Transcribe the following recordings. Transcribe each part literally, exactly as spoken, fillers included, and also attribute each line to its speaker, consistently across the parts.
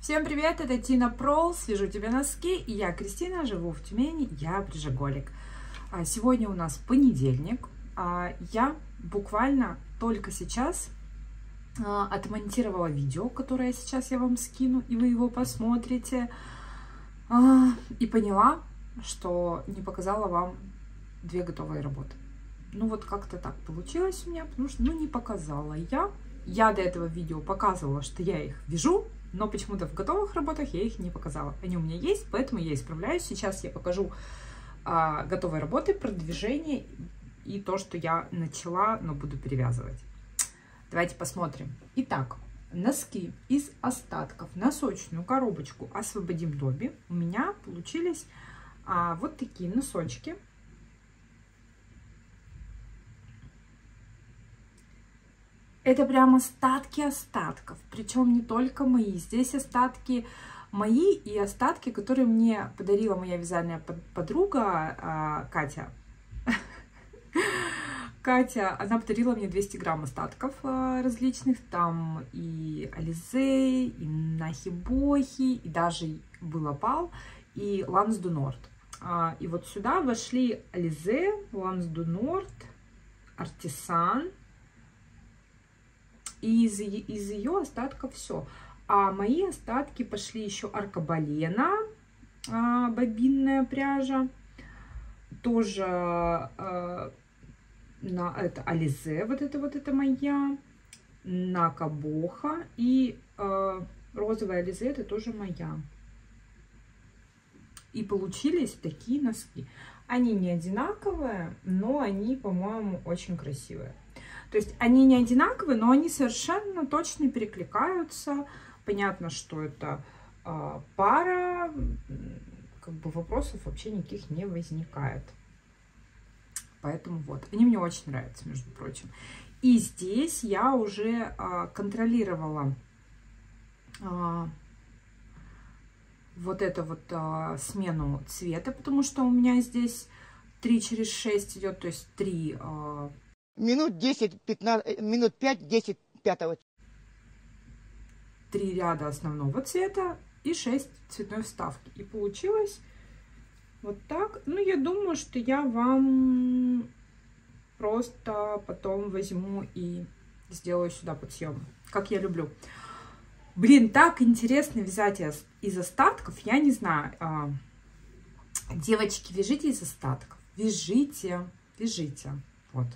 Speaker 1: Всем привет, это Тина Прол, свяжу тебе носки, и я Кристина, живу в Тюмени, я пряжеголик. Сегодня у нас понедельник, я буквально только сейчас отмонтировала видео, которое сейчас я вам скину, и вы его посмотрите, и поняла, что не показала вам две готовые работы. Ну вот как-то так получилось у меня, потому что ну не показала я. Я до этого видео показывала, что я их вяжу, но почему-то в готовых работах я их не показала. Они у меня есть, поэтому я исправляюсь. Сейчас я покажу а, готовые работы, продвижение и то, что я начала, но буду перевязывать. Давайте посмотрим. Итак, носки из остатков, носочную коробочку «Освободим Добби». У меня получились а, вот такие носочки. Это прям остатки остатков, причем не только мои. Здесь остатки мои и остатки, которые мне подарила моя вязальная подруга Катя. Катя, она подарила мне двести грамм остатков различных. Там и Ализе, и Нахи-Бохи, и даже был опал, и Ланс ду Норд. И вот сюда вошли Ализе, Ланс ду Норд, Артисан. И из, из ее остатков все. А мои остатки пошли еще Аркабалена, а, бобинная пряжа. Тоже а, на это Ализе, вот это вот это моя. Накабоха. И а, розовая Ализе, это тоже моя. И получились такие носки. Они не одинаковые, но они, по-моему, очень красивые. То есть они не одинаковые, но они совершенно точно перекликаются. Понятно, что это э, пара, как бы вопросов вообще никаких не возникает. Поэтому вот, они мне очень нравятся, между прочим. И здесь я уже э, контролировала э, вот эту вот э, смену цвета, потому что у меня здесь три через шесть идет, то есть три... Э,
Speaker 2: Минут десять, пятнадцать, минут пять, десять пятого.
Speaker 1: Три ряда основного цвета и шесть цветной вставки. И получилось вот так. Ну, я думаю, что я вам просто потом возьму и сделаю сюда подсъем, как я люблю. Блин, так интересно вязать из остатков, я не знаю. Девочки, вяжите из остатков. Вяжите, вяжите. Вот.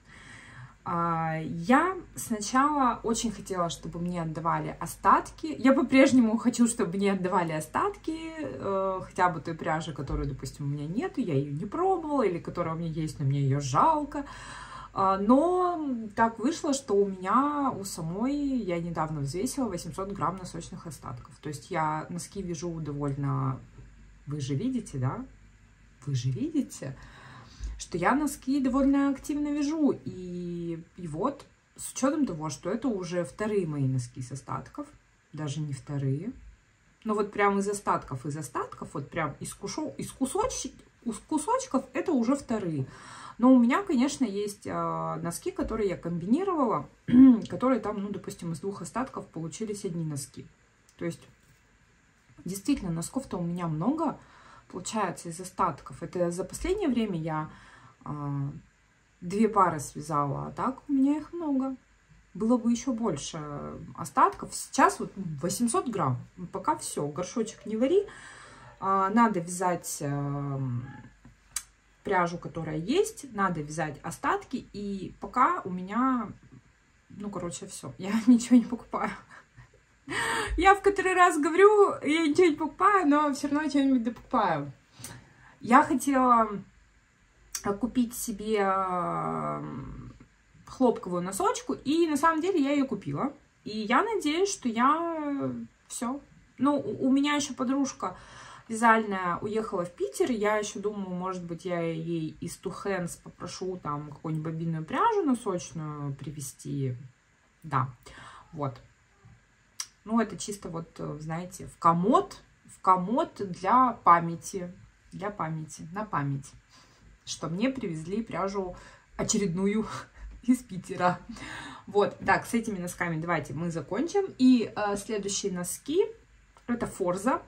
Speaker 1: Я сначала очень хотела, чтобы мне отдавали остатки. Я по-прежнему хочу, чтобы мне отдавали остатки, э, хотя бы той пряжи, которую, допустим, у меня нету, я ее не пробовала, или которая у меня есть, но мне ее жалко. А, но так вышло, что у меня у самой, я недавно взвесила восемьсот грамм носочных остатков. То есть я носки вяжу довольно... Вы же видите, да? Вы же видите? Что я носки довольно активно вяжу. И, и вот, с учетом того, что это уже вторые мои носки с остатков, даже не вторые, но вот прям из остатков, из остатков, вот прям из, кушо, из, кусоч, из кусочков, это уже вторые. Но у меня, конечно, есть э, носки, которые я комбинировала, которые там, ну, допустим, из двух остатков получились одни носки. То есть, действительно, носков-то у меня много получается из остатков. Это за последнее время я а, две пары связала, а так у меня их много. Было бы еще больше остатков. Сейчас вот восемьсот грамм. Пока все, горшочек не вари. А, надо вязать а, пряжу, которая есть. Надо вязать остатки. И пока у меня, ну, короче, все. Я ничего не покупаю. Я в который раз говорю, я ничего не покупаю, но все равно что-нибудь докупаю. Я хотела купить себе хлопковую носочку, и на самом деле я ее купила. И я надеюсь, что я все. Ну, у меня еще подружка вязальная уехала в Питер, я еще думаю, может быть, я ей из Two Hands попрошу там какую-нибудь бобинную пряжу носочную привезти. Да, вот. Ну, это чисто вот, знаете, в комод, в комод для памяти, для памяти, на память, что мне привезли пряжу очередную из Питера. Вот, так, с этими носками давайте мы закончим. И э, следующие носки, Это Форза.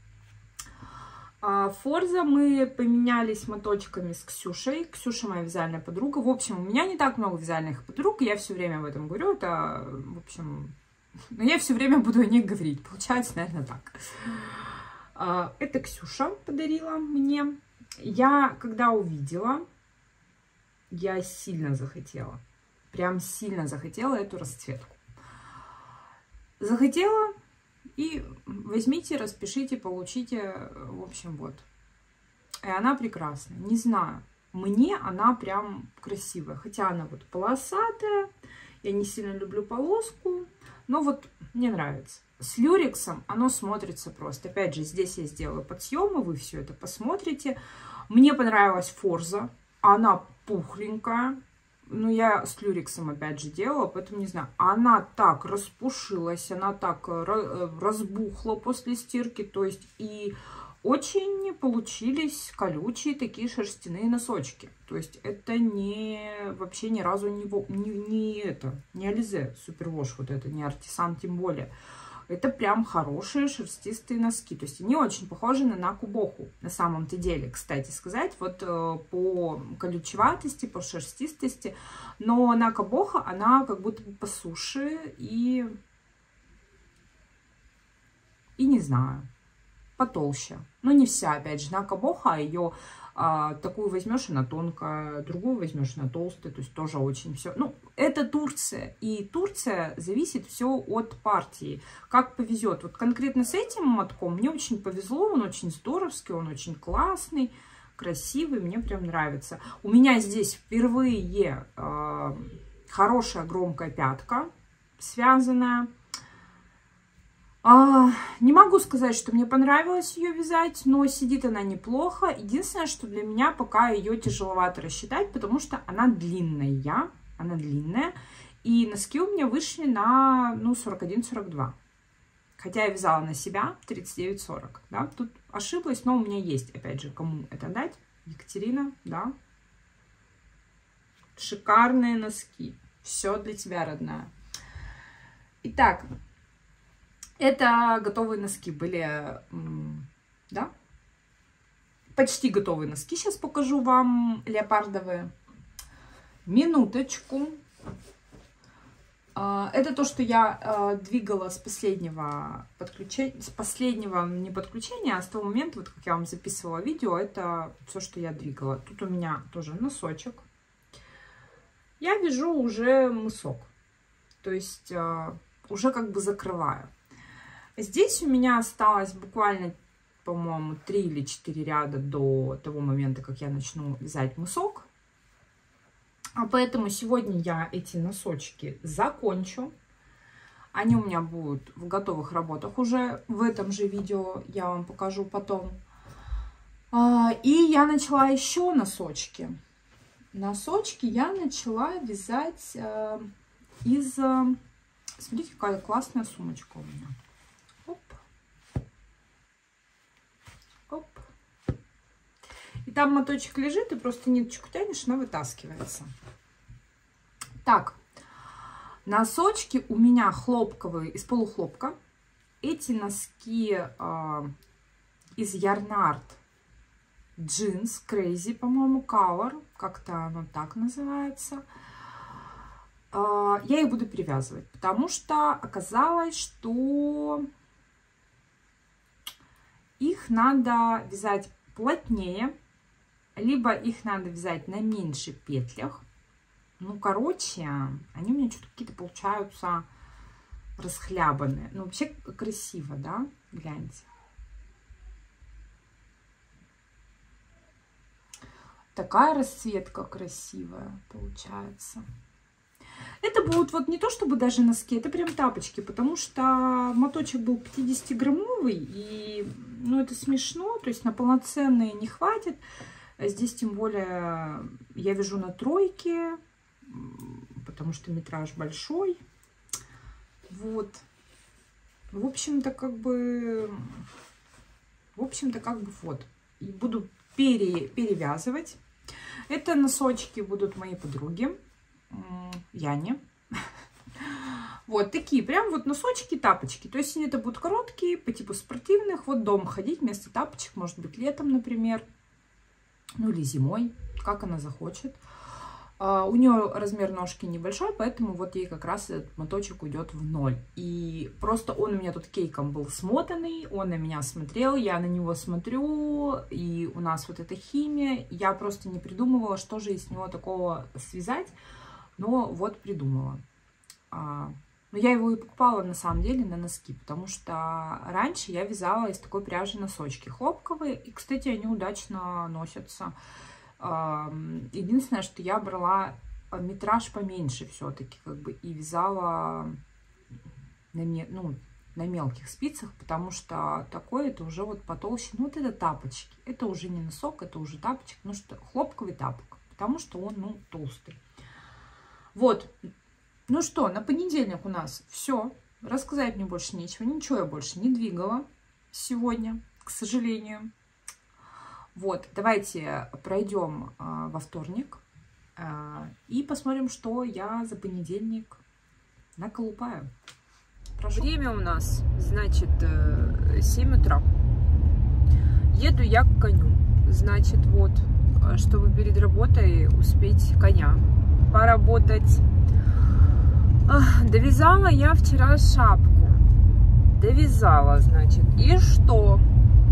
Speaker 1: Форза мы поменялись моточками с Ксюшей. Ксюша моя вязальная подруга. В общем, у меня не так много вязальных подруг. Я все время об этом говорю. Это, в общем, но я все время буду о них говорить. Получается, наверное, так. Это Ксюша подарила мне. Я, когда увидела, я сильно захотела. Прям сильно захотела эту расцветку. Захотела. И возьмите, распишите, получите, в общем, вот. И она прекрасная. Не знаю, мне она прям красивая. Хотя она вот полосатая. Я не сильно люблю полоску. Но вот мне нравится. С люрексом оно смотрится просто. Опять же, здесь я сделаю подсъемы, вы все это посмотрите. Мне понравилась Форза. Она пухленькая. Ну, я с люрексом, опять же, делала, поэтому не знаю. Она так распушилась, она так разбухла после стирки. То есть, и очень получились колючие такие шерстяные носочки. То есть, это не, вообще ни разу не, не, не это, не Ализе Супервош, вот это, не Артисан, тем более. Это прям хорошие шерстистые носки. То есть они очень похожи на Накубоху. На самом-то деле, кстати сказать, вот э, по колючеватости, по шерстистости. Но Накубоха, она как будто бы по суше и... И не знаю, потолще. Но не вся, опять же, Накубоха, ее а, такую возьмешь, она тонкая, другую возьмешь, она толстая. То есть тоже очень все... Ну, это Турция. И Турция зависит все от партии. Как повезет. Вот конкретно с этим мотком мне очень повезло. Он очень здоровский, он очень классный, красивый. Мне прям нравится. У меня здесь впервые э, хорошая громкая пятка связанная. А, не могу сказать, что мне понравилось ее вязать, но сидит она неплохо. Единственное, что для меня пока ее тяжеловато рассчитать, потому что она длинная. Она длинная. И носки у меня вышли на ну, сорок один сорок два. Хотя я вязала на себя тридцать девять сорок. Да? Тут ошиблась, но у меня есть, опять же, кому это дать. Екатерина, да. Шикарные носки. Все для тебя, родная. Итак, это готовые носки были, да? Почти готовые носки. Сейчас покажу вам леопардовые. Минуточку. Это то, что я двигала с последнего подключения, с последнего не подключения, а с того момента, вот как я вам записывала видео, это все, что я двигала. Тут у меня тоже носочек. Я вяжу уже мысок, то есть уже как бы закрываю. Здесь у меня осталось буквально, по-моему, три или четыре ряда до того момента, как я начну вязать мысок. А поэтому сегодня я эти носочки закончу. Они у меня будут в готовых работах уже. В этом же видео я вам покажу потом. И я начала еще носочки. Носочки я начала вязать из... Смотрите, какая классная сумочка у меня. Оп. Оп. И там моточек лежит, и просто ниточку тянешь, она вытаскивается. Так, носочки у меня хлопковые, из полухлопка. Эти носки э, из Yarnart Jeans Crazy, по-моему, Color. Как-то оно так называется. Э, я их буду перевязывать, потому что оказалось, что их надо вязать плотнее, либо их надо вязать на меньших петлях. Ну, короче, они у меня что-то какие-то получаются расхлябанные. Ну, вообще красиво, да? Гляньте. Такая расцветка красивая получается. Это будут вот не то чтобы даже носки, это прям тапочки, потому что моточек был пятидесятиграммовый, и ну, это смешно, то есть на полноценные не хватит. Здесь тем более я вяжу на тройке, потому что метраж большой. Вот. В общем-то, как бы... В общем-то, как бы вот. И буду пере, перевязывать. Это носочки будут моей подруги Яне. Вот такие, прям вот носочки, тапочки. То есть они это будут короткие, по типу спортивных. Вот дома ходить вместо тапочек, может быть, летом, например. Ну или зимой, как она захочет. Uh, у нее размер ножки небольшой, поэтому вот ей как раз этот моточек уйдет в ноль. И просто он у меня тут кейком был смотанный, он на меня смотрел, я на него смотрю, и у нас вот эта химия. Я просто не придумывала, что же из него такого связать, но вот придумала. Uh, но я его и покупала на самом деле на носки, потому что раньше я вязала из такой пряжи носочки хлопковые, и, кстати, они удачно носятся. Единственное, что я брала метраж поменьше все-таки, как бы, и вязала на, ну, на мелких спицах, потому что такое это уже вот потолще. Ну, вот это тапочки. Это уже не носок, это уже тапочек, ну что, хлопковый тапок, потому что он, ну, толстый. Вот. Ну что, на понедельник у нас все. Рассказать мне больше нечего. Ничего я больше не двигала сегодня, к сожалению. Вот, давайте пройдем а, во вторник а, и посмотрим, что я за понедельник наколупаю. Прошу. Время у нас, значит, семь утра. Еду я к коню. Значит, вот, чтобы перед работой успеть коня поработать. Довязала я вчера шапку. Довязала, значит, и что?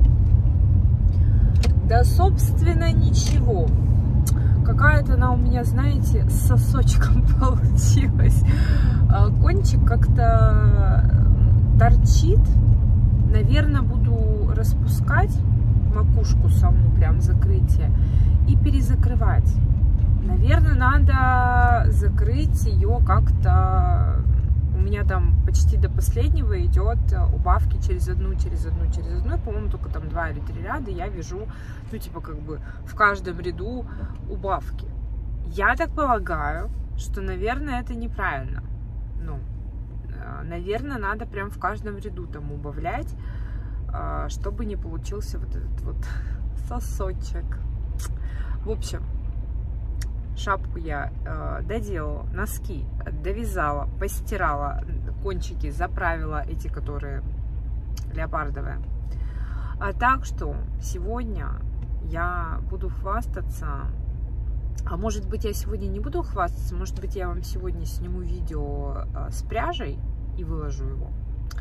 Speaker 1: Да, собственно, ничего. Какая-то она у меня, знаете, с сосочком получилась. Кончик как-то торчит. Наверное, буду распускать макушку саму, прям закрытие, и перезакрывать. Наверное, надо закрыть ее как-то. У меня там почти до последнего идет убавки через одну, через одну, через одну. По-моему, только там два или три ряда я вяжу, ну, типа, как бы в каждом ряду убавки. Я так полагаю, что, наверное, это неправильно. Ну, наверное, надо прям в каждом ряду там убавлять, чтобы не получился вот этот вот сосочек. В общем, шапку я э, доделала, носки довязала, постирала, кончики заправила, эти, которые леопардовые. А так что сегодня я буду хвастаться, а может быть я сегодня не буду хвастаться, может быть я вам сегодня сниму видео э, с пряжей и выложу его.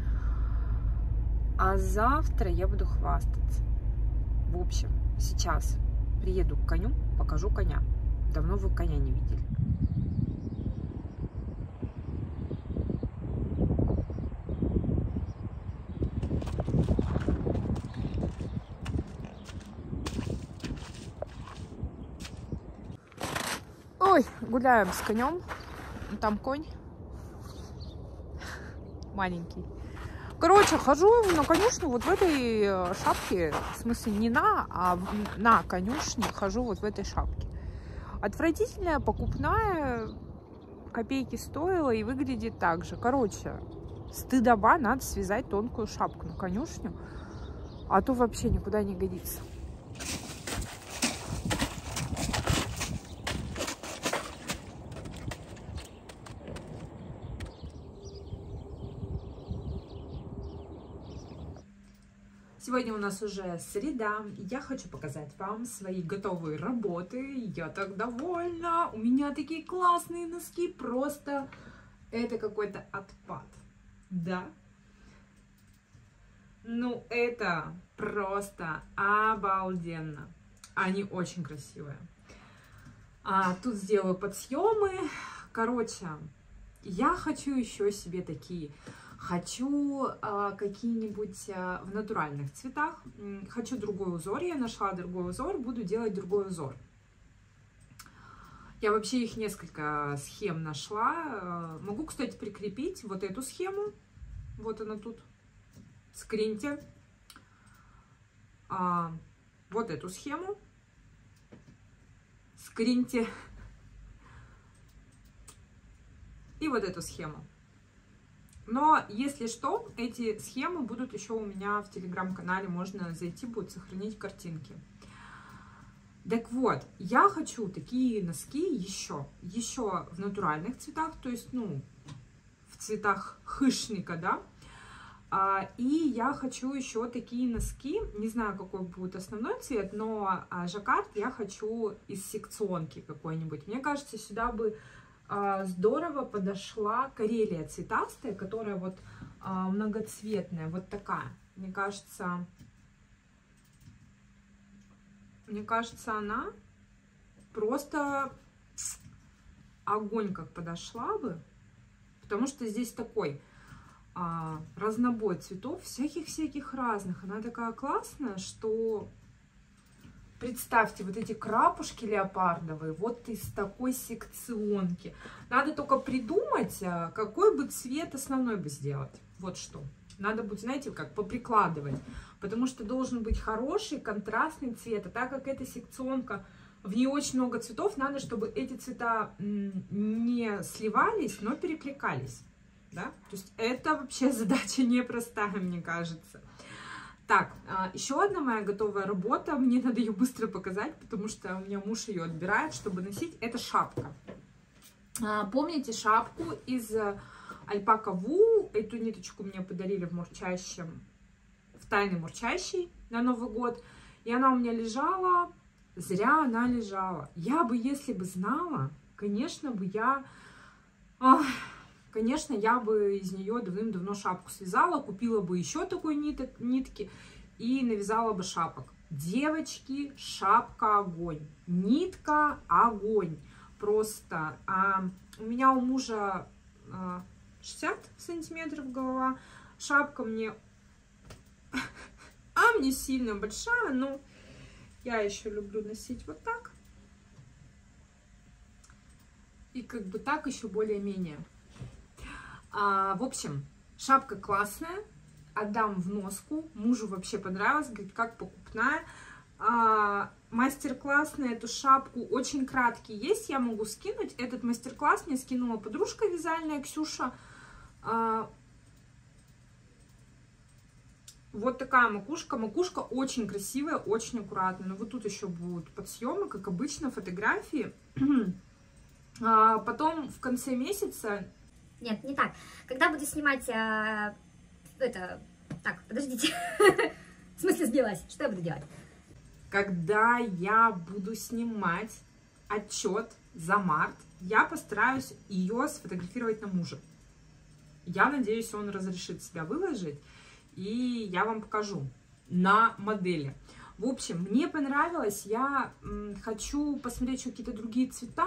Speaker 1: А завтра я буду хвастаться. В общем, сейчас приеду к коню, покажу коня. Давно вы коня не видели. Ой, гуляем с конем. Там конь маленький. Короче, хожу на конюшню вот в этой шапке. В смысле не на, а на конюшне хожу вот в этой шапке. Отвратительная, покупная, копейки стоила и выглядит так же. Короче, стыдоба, надо связать тонкую шапку на конюшню, а то вообще никуда не годится. Сегодня у нас уже среда. Я хочу показать вам свои готовые работы. Я так довольна. У меня такие классные носки. Просто это какой-то отпад. Да? Ну, это просто обалденно. Они очень красивые. А, тут сделаю подсъемы. Короче, я хочу еще себе такие... Хочу а, какие-нибудь а, в натуральных цветах. Хочу другой узор. Я нашла другой узор. Буду делать другой узор. Я вообще их несколько схем нашла. Могу, кстати, прикрепить вот эту схему. Вот она тут. Скриньте. А, вот эту схему. Скриньте. И вот эту схему. Но, если что, эти схемы будут еще у меня в телеграм-канале. Можно зайти, будет сохранить картинки. Так вот, я хочу такие носки еще. Еще в натуральных цветах. То есть, ну, в в цветах хышника, да. А, и я хочу еще такие носки, не знаю, какой будет основной цвет, но а, жаккард я хочу из секционки какой-нибудь. Мне кажется, сюда бы а, здорово подошла Карелия цветастая, которая вот а, многоцветная, вот такая. Мне кажется, мне кажется, она просто огонь как подошла бы, потому что здесь такой а, разнобой цветов, всяких-всяких разных. Она такая классная, что представьте, вот эти крапушки леопардовые, вот из такой секционки. Надо только придумать, какой бы цвет основной бы сделать. Вот что. Надо будет, знаете, как поприкладывать, потому что должен быть хороший контрастный цвет. А так как эта секционка, в ней очень много цветов, надо, чтобы эти цвета не сливались, но перекликались. Да? То есть это вообще задача непростая, мне кажется. Так, еще одна моя готовая работа, мне надо ее быстро показать, потому что у меня муж ее отбирает, чтобы носить. Это шапка. Помните шапку из Альпака Вул? Эту ниточку мне подарили в Мурчащем, в Тайной Мурчащей на Новый год. И она у меня лежала, зря она лежала. Я бы, если бы знала, конечно бы я... Ах, конечно, я бы из нее давным-давно шапку связала, купила бы еще такой ниток, нитки и навязала бы шапок. Девочки, шапка огонь, нитка огонь. Просто а, у меня у мужа а, шестьдесят сантиметров голова, шапка мне, а мне сильно большая, но я еще люблю носить вот так. И как бы так еще более-менее. А, в общем, шапка классная, отдам в носку, мужу вообще понравилось, говорит, как покупная. А, мастер-класс на эту шапку очень краткий есть, я могу скинуть. Этот мастер-класс мне скинула подружка вязальная, Ксюша. А, вот такая макушка, макушка очень красивая, очень аккуратная. Но вот тут еще будут подсъемы, как обычно, фотографии. А, потом в конце месяца...
Speaker 3: Нет, не так. Когда буду снимать, а, это, так, подождите, в смысле сбилась, что я буду делать?
Speaker 1: Когда я буду снимать отчет за март, я постараюсь ее сфотографировать на мужа. Я надеюсь, он разрешит себя выложить, и я вам покажу на модели. В общем, мне понравилось, я хочу посмотреть еще какие-то другие цвета,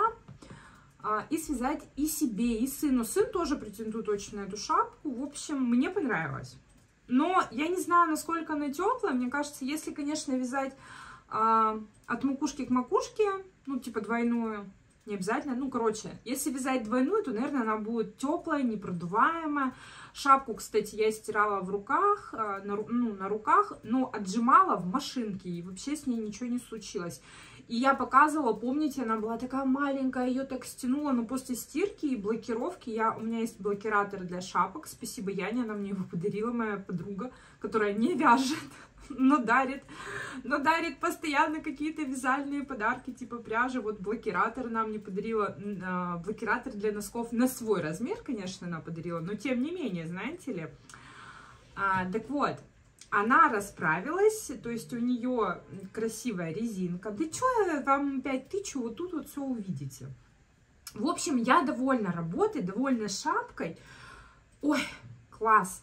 Speaker 1: и связать и себе, и сыну. Сын тоже претендует очень на эту шапку. В общем, мне понравилось. Но я не знаю, насколько она теплая. Мне кажется, если, конечно, вязать а, от макушки к макушке, ну, типа двойную, не обязательно. Ну, короче, если вязать двойную, то, наверное, она будет теплая, непродуваемая. Шапку, кстати, я стирала в руках, а, на, ну, на руках, но отжимала в машинке, и вообще с ней ничего не случилось. И я показывала, помните, она была такая маленькая, ее так стянула, но после стирки и блокировки, я, у меня есть блокиратор для шапок, спасибо Яне, она мне его подарила, моя подруга, которая не вяжет, но дарит, но дарит постоянно какие-то вязальные подарки, типа пряжи. Вот блокиратор она мне подарила, э, блокиратор для носков на свой размер, конечно, она подарила, но тем не менее, знаете ли. А, так вот. Она расправилась, то есть у нее красивая резинка. Да что я вам опять тычу, вот тут вот все увидите. В общем, я довольна работой, довольна шапкой. Ой, класс.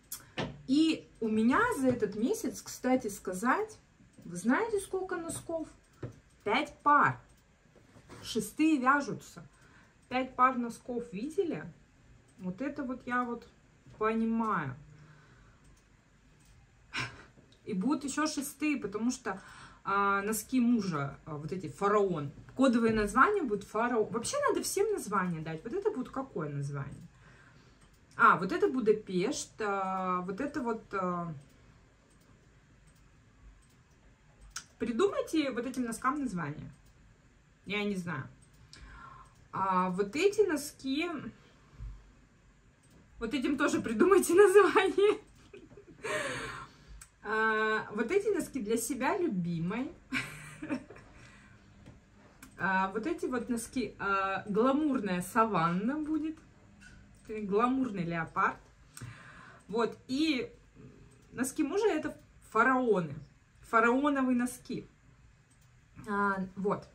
Speaker 1: И у меня за этот месяц, кстати сказать, вы знаете, сколько носков? Пять пар. Шестые вяжутся. Пять пар носков видели? Вот это вот я вот понимаю. И будут еще шестые, потому что а, носки мужа, а, вот эти фараон, кодовые названия будут фараон. Вообще надо всем названия дать. Вот это будет какое название? А, вот это Будапешт, а, вот это вот... А... Придумайте вот этим носкам название. Я не знаю. А вот эти носки... Вот этим тоже придумайте название. А, вот эти носки для себя любимой. А, вот эти вот носки а, гламурная саванна будет. гламурный леопард. Вот, и носки мужа это фараоны, фараоновые носки. А, вот.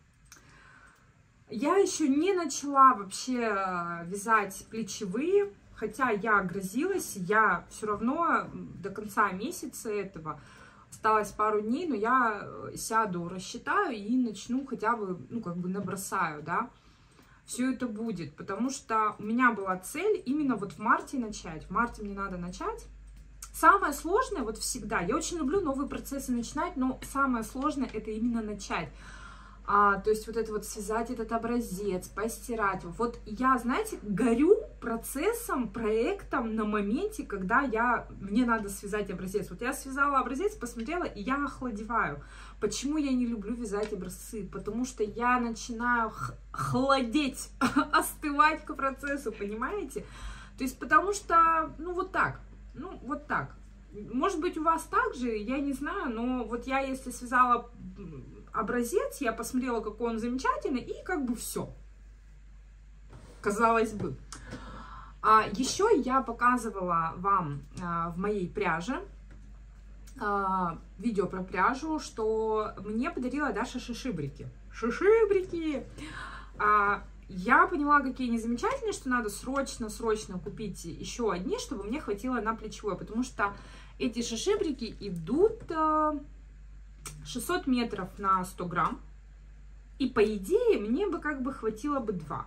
Speaker 1: Я еще не начала вообще вязать плечевые, хотя я грозилась, я все равно до конца месяца этого, осталось пару дней, но я сяду, рассчитаю и начну хотя бы, ну, как бы набросаю, да, все это будет, потому что у меня была цель именно вот в марте начать, в марте мне надо начать. Самое сложное вот всегда, я очень люблю новые процессы начинать, но самое сложное это именно начать. А, то есть вот это вот связать этот образец, постирать его. Вот я, знаете, горю процессом, проектом на моменте, когда я, мне надо связать образец. Вот я связала образец, посмотрела, и я охладеваю. Почему я не люблю вязать образцы? Потому что я начинаю холодеть, остывать к процессу, понимаете? То есть потому что, ну вот так, ну вот так. Может быть у вас так же, я не знаю, но вот я если связала образец, я посмотрела, какой он замечательный, и как бы все. Казалось бы. А еще я показывала вам а, в моей пряже, а, видео про пряжу, что мне подарила Даша шишибрики. Шишибрики! А, я поняла, какие они замечательные, что надо срочно-срочно купить еще одни, чтобы мне хватило на плечевое, потому что эти шишибрики идут шестьсот метров на сто грамм, и по идее мне бы как бы хватило бы два.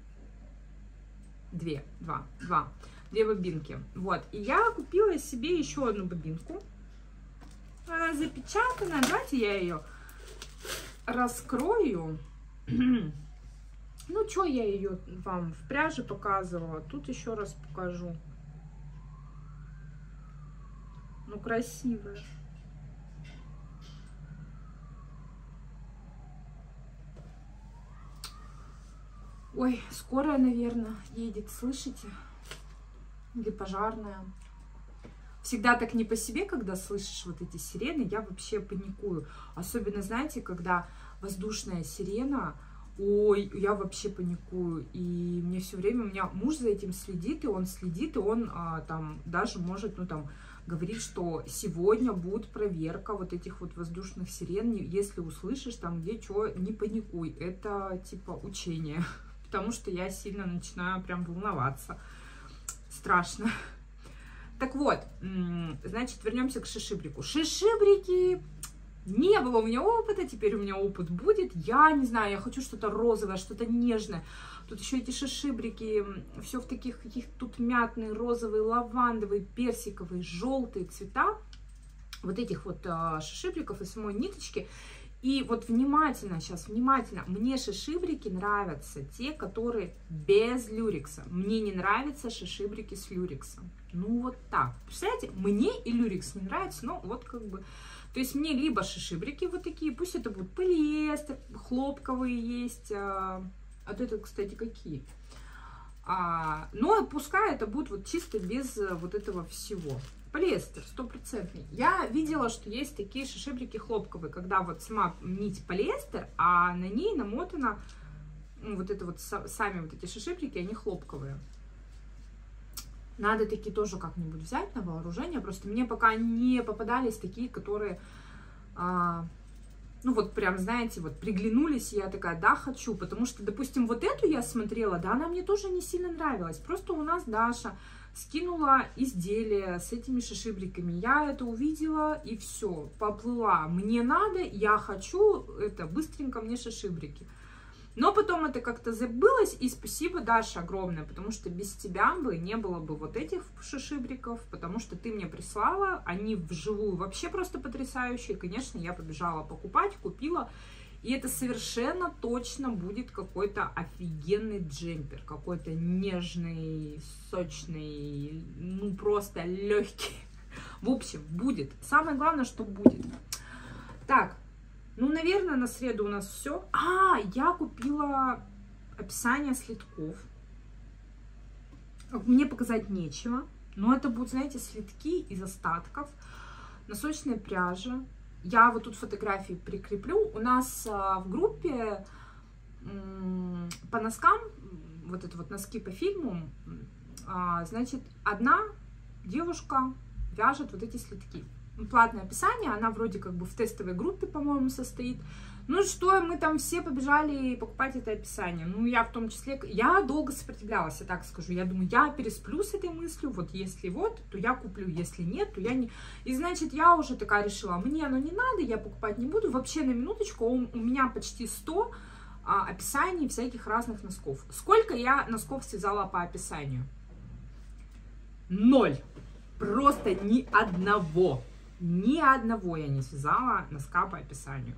Speaker 1: Две, два, два, две бобинки. Вот, и я купила себе еще одну бобинку. Она запечатанная, давайте я ее раскрою. Ну, что я ее вам в пряже показывала, тут еще раз покажу. Ну, красивая. Ой, скорая, наверное, едет, слышите? Или пожарная. Всегда так не по себе, когда слышишь вот эти сирены, я вообще паникую. Особенно, знаете, когда воздушная сирена, ой, я вообще паникую. И мне все время, у меня муж за этим следит, и он следит, и он а, там даже может, ну там, говорит, что сегодня будет проверка вот этих вот воздушных сирен. Если услышишь там где что, не паникуй. Это типа учение. Потому что я сильно начинаю прям волноваться. Страшно. Так вот, значит, вернемся к шишибрику. Шишибрики, не было у меня опыта, теперь у меня опыт будет. Я не знаю, я хочу что-то розовое, что-то нежное. Тут еще эти шишибрики, все в таких каких-то тут мятные, розовые, лавандовые, персиковые, желтые цвета. Вот этих вот шишибриков и самой ниточки. И вот внимательно, сейчас внимательно, мне шишибрики нравятся те, которые без люрекса. Мне не нравятся шишибрики с люрексом. Ну вот так. Представляете, мне и люрекс не нравится, но вот как бы... То есть мне либо шишибрики вот такие, пусть это будут полиэстер, хлопковые есть. А, а это, кстати, какие? А, но пускай это будут вот чисто без вот этого всего. Полиэстер, стопроцентный. Я видела, что есть такие шишибрики хлопковые, когда вот сама нить полиэстер, а на ней намотано, ну, вот это вот, сами вот эти шишибрики, они хлопковые. Надо такие тоже как-нибудь взять на вооружение, просто мне пока не попадались такие, которые, а, ну вот прям, знаете, вот приглянулись, и я такая, да, хочу, потому что, допустим, вот эту я смотрела, да, она мне тоже не сильно нравилась, просто у нас Даша скинула изделие с этими шишибриками. Я это увидела и все, поплыла. Мне надо, я хочу, это быстренько мне шишибрики. Но потом это как-то забылось, и спасибо, Даша, огромное, потому что без тебя бы не было бы вот этих шишибриков, потому что ты мне прислала, они вживую вообще просто потрясающие. Конечно, я побежала покупать, купила. И это совершенно точно будет какой-то офигенный джемпер, какой-то нежный, сочный, ну просто легкий. В общем, будет. Самое главное, что будет. Так, ну, наверное, на среду у нас все. А, я купила описание слитков. Мне показать нечего, но это будут, знаете, слитки из остатков носочной пряжи. Я вот тут фотографии прикреплю. У нас а, в группе м, по носкам, вот это вот носки по фильму, А, значит, одна девушка вяжет вот эти слитки. Платное описание, она вроде как бы в тестовой группе, по-моему, состоит. Ну что, мы там все побежали покупать это описание. Ну, я в том числе, я долго сопротивлялась, я так скажу. Я думаю, я пересплю с этой мыслью, вот если вот, то я куплю, если нет, то я не... И значит, я уже такая решила, мне оно не надо, я покупать не буду. Вообще, на минуточку, у, у меня почти сто а, описаний всяких разных носков. Сколько я носков связала по описанию? Ноль. Просто ни одного. Ни одного я не связала носка по описанию.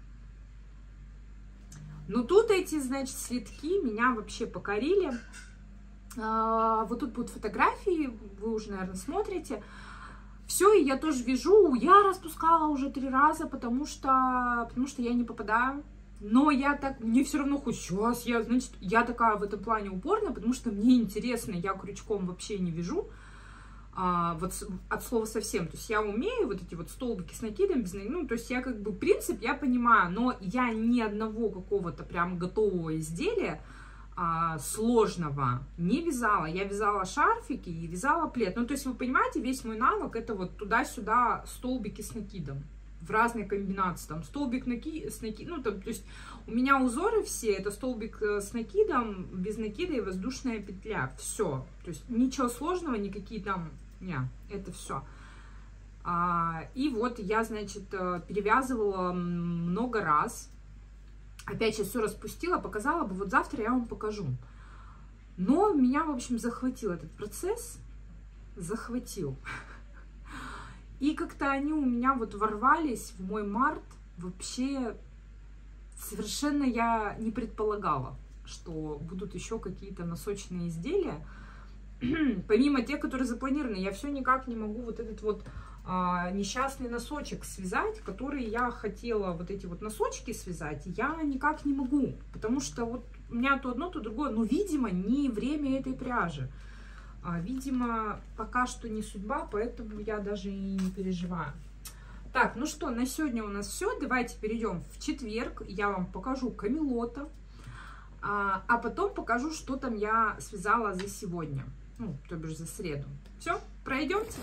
Speaker 1: Но тут эти, значит, слитки меня вообще покорили. А, вот тут будут фотографии, вы уже, наверное, смотрите. Все, и я тоже вяжу. Я распускала уже три раза, потому что, потому что я не попадаю. Но я так, мне все равно хоть сейчас, я, значит, я такая в этом плане упорная, потому что мне интересно, я крючком вообще не вяжу. А, вот от слова совсем, то есть я умею вот эти вот столбики с накидом, без, ну, то есть я как бы принцип я понимаю, но я ни одного какого-то прям готового изделия а, сложного не вязала. Я вязала шарфики и вязала плед. Ну, то есть вы понимаете, весь мой навык это вот туда-сюда столбики с накидом в разные комбинации, там столбик наки... с накидом, ну, там, то есть у меня узоры все, это столбик с накидом, без накида и воздушная петля, все, то есть ничего сложного, никакие там, не, это все. А, и вот я, значит, перевязывала много раз, опять сейчас все распустила, показала бы, вот завтра я вам покажу, но меня, в общем, захватил этот процесс, захватил. И как-то они у меня вот ворвались в мой март, вообще совершенно я не предполагала, что будут еще какие-то носочные изделия, помимо тех, которые запланированы. Я все никак не могу вот этот вот а, несчастный носочек связать, который я хотела, вот эти вот носочки связать, я никак не могу, потому что вот у меня то одно, то другое, но, видимо, не время этой пряжи. Видимо, пока что не судьба, поэтому я даже и не переживаю. Так, ну что, на сегодня у нас все. Давайте перейдем в четверг. Я вам покажу камелота, а, а потом покажу, что там я связала за сегодня. Ну, то бишь за среду. Все, пройдемте.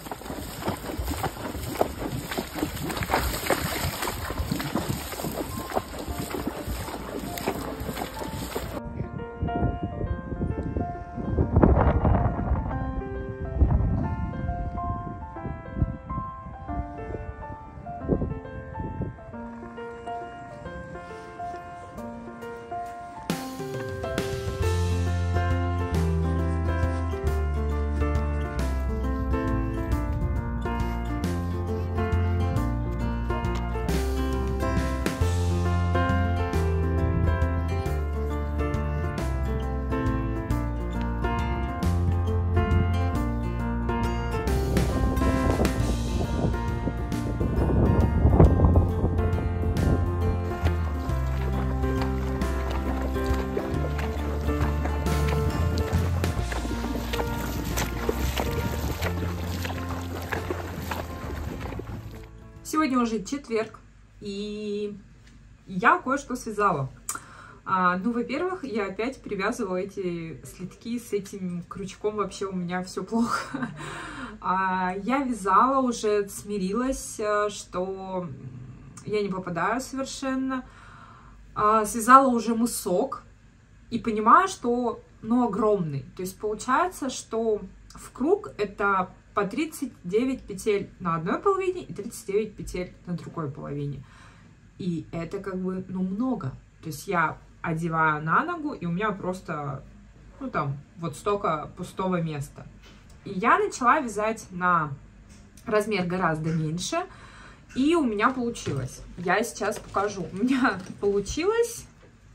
Speaker 1: Сегодня уже четверг, и я кое-что связала. А, ну, во-первых, я опять привязывала эти слитки с этим крючком, вообще у меня все плохо. А, я вязала, уже смирилась, что я не попадаю совершенно. А, связала уже мысок и понимаю, что, ну, огромный. То есть получается, что в круг это по тридцать девять петель на одной половине и тридцать девять петель на другой половине. И это как бы, ну, много. То есть я одеваю на ногу, и у меня просто, ну, там, вот столько пустого места. И я начала вязать на размер гораздо меньше, и у меня получилось. Я сейчас покажу. У меня получилось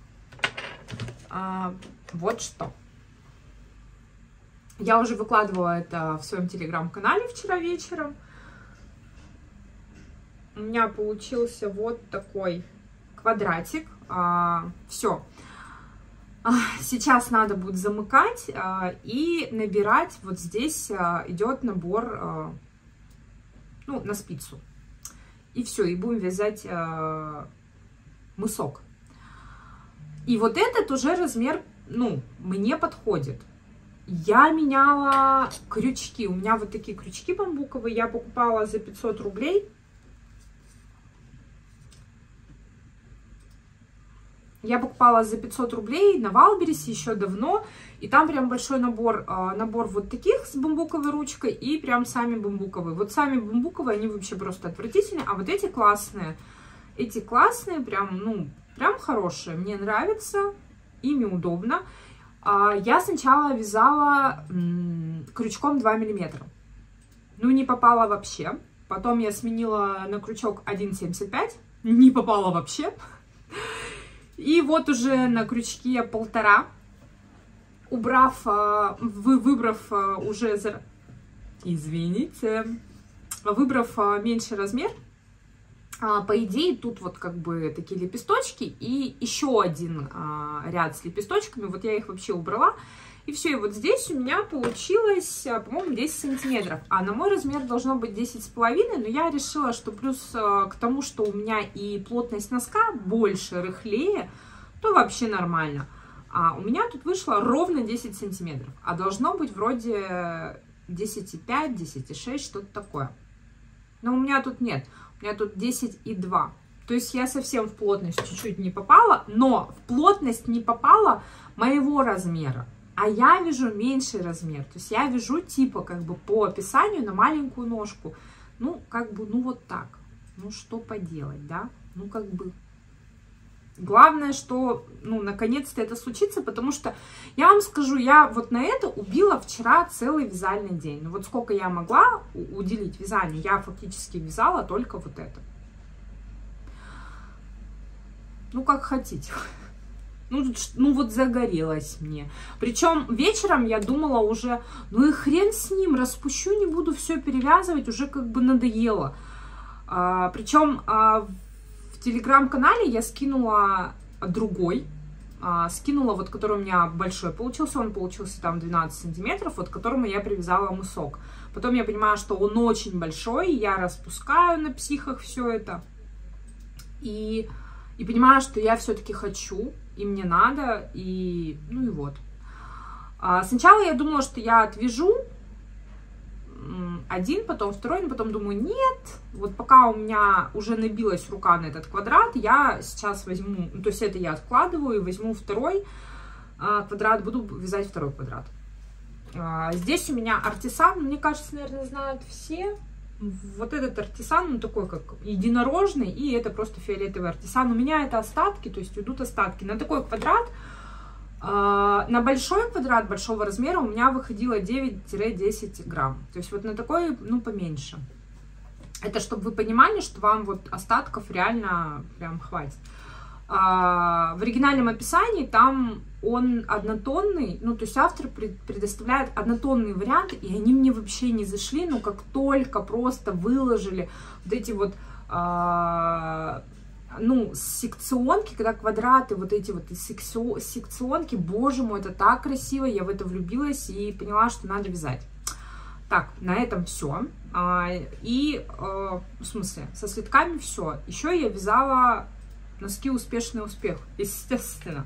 Speaker 1: а, вот что. Я уже выкладывала это в своем телеграм-канале вчера вечером. У меня получился вот такой квадратик. А, все. А, сейчас надо будет замыкать а, и набирать. Вот здесь а, идет набор а, ну, на спицу. И все, и будем вязать а, мысок. И вот этот уже размер, ну, мне подходит. Я меняла крючки. У меня вот такие крючки бамбуковые. Я покупала за пятьсот рублей. Я покупала за пятьсот рублей на Валбересе еще давно. И там прям большой набор, набор вот таких с бамбуковой ручкой и прям сами бамбуковые. Вот сами бамбуковые, они вообще просто отвратительные. А вот эти классные. Эти классные, прям, ну, прям хорошие. Мне нравятся. Ими удобно. Я сначала вязала крючком два миллиметра. Ну, не попала вообще. Потом я сменила на крючок один семьдесят пять. Не попала вообще. И вот уже на крючке полтора, убрав, вы, выбрав уже, извините, выбрав меньший размер, по идее тут вот как бы такие лепесточки и еще один ряд с лепесточками, вот я их вообще убрала. И все, и вот здесь у меня получилось, по-моему, десять сантиметров. А на мой размер должно быть десять с половиной, но я решила, что плюс к тому, что у меня и плотность носка больше, рыхлее, то вообще нормально. А у меня тут вышло ровно десять сантиметров. А должно быть вроде десять и пять, десять и шесть, что-то такое. Но у меня тут нет. У меня тут десять и два. То есть я совсем в плотность чуть-чуть не попала, но в плотность не попала моего размера. А я вяжу меньший размер. То есть я вяжу типа как бы по описанию на маленькую ножку. Ну, как бы, ну вот так. Ну, что поделать, да? Ну, как бы... Главное, что, ну, наконец-то это случится, потому что, я вам скажу, я вот на это убила вчера целый вязальный день. Ну, вот сколько я могла уделить вязанию, я фактически вязала только вот это. Ну, как хотите. Ну, ну вот загорелась мне. Причем вечером я думала уже, ну и хрен с ним, распущу, не буду все перевязывать, уже как бы надоело. А, причем а, в телеграм-канале я скинула другой, а, скинула вот, который у меня большой получился, он получился там двенадцать сантиметров, вот к которому я привязала мысок. Потом я понимаю, что он очень большой, я распускаю на психах все это. И, и понимаю, что я все-таки хочу. И мне надо, и ну и вот. А сначала я думала, что я отвяжу один, потом второй, но потом думаю, нет. Вот пока у меня уже набилась рука на этот квадрат, я сейчас возьму, то есть это я откладываю и возьму второй а, квадрат, буду вязать второй квадрат. А, здесь у меня артисан, мне кажется, наверное, знают все. Вот этот артисан, он такой как единорожный, и это просто фиолетовый артисан. У меня это остатки, то есть идут остатки. На такой квадрат, э, на большой квадрат большого размера у меня выходило девять-десять грамм. То есть вот на такой, ну, поменьше. Это чтобы вы понимали, что вам вот остатков реально прям хватит. А, в оригинальном описании там он однотонный, ну, то есть автор предоставляет однотонные варианты, и они мне вообще не зашли, но как только просто выложили вот эти вот, а, ну, секционки, когда квадраты, вот эти вот секционки, боже мой, это так красиво, я в это влюбилась и поняла, что надо вязать. Так, на этом все. А, и, а, в смысле, со слитками все. Еще я вязала носки «Успешный успех», естественно.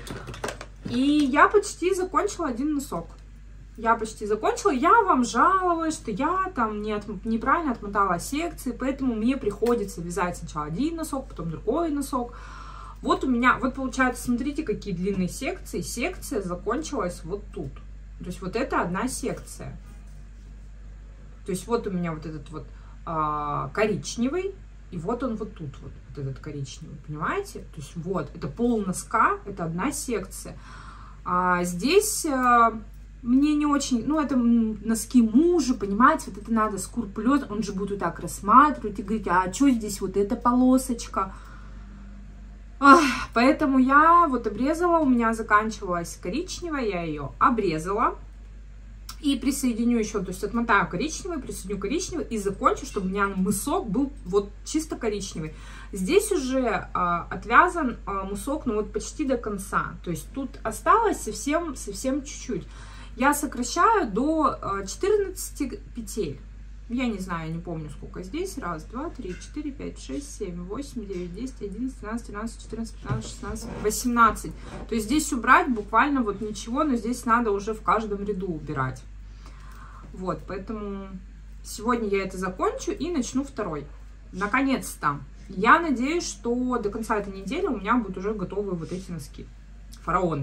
Speaker 1: И я почти закончила один носок. Я почти закончила. Я вам жаловалась, что я там не от, неправильно отмотала секции, поэтому мне приходится вязать сначала один носок, потом другой носок. Вот у меня, вот получается, смотрите, какие длинные секции. Секция закончилась вот тут. То есть вот это одна секция. То есть вот у меня вот этот вот а, коричневый. И вот он вот тут, вот, вот этот коричневый, понимаете? То есть вот, это пол носка, это одна секция. А здесь а, мне не очень, ну, это носки мужа, понимаете? Вот это надо скрупулез, он же будет вот так рассматривать и говорить, а что здесь вот эта полосочка? Ах, поэтому я вот обрезала, у меня заканчивалась коричневая, я ее обрезала. И присоединю еще, то есть отмотаю коричневый, присоединю коричневый и закончу, чтобы у меня мысок был вот чисто коричневый. Здесь уже а, отвязан а, мысок, ну вот почти до конца. То есть тут осталось совсем, совсем чуть-чуть. Я сокращаю до а, четырнадцати петель. Я не знаю, не помню, сколько здесь. Раз, два, три, четыре, пять, шесть, семь, восемь, девять, десять, одиннадцать, двенадцать, тринадцать, четырнадцать, пятнадцать, шестнадцать, восемнадцать. То есть здесь убрать буквально вот ничего, но здесь надо уже в каждом ряду убирать. Вот, поэтому сегодня я это закончу и начну второй. Наконец-то. Я надеюсь, что до конца этой недели у меня будут уже готовы вот эти носки. Фараоны.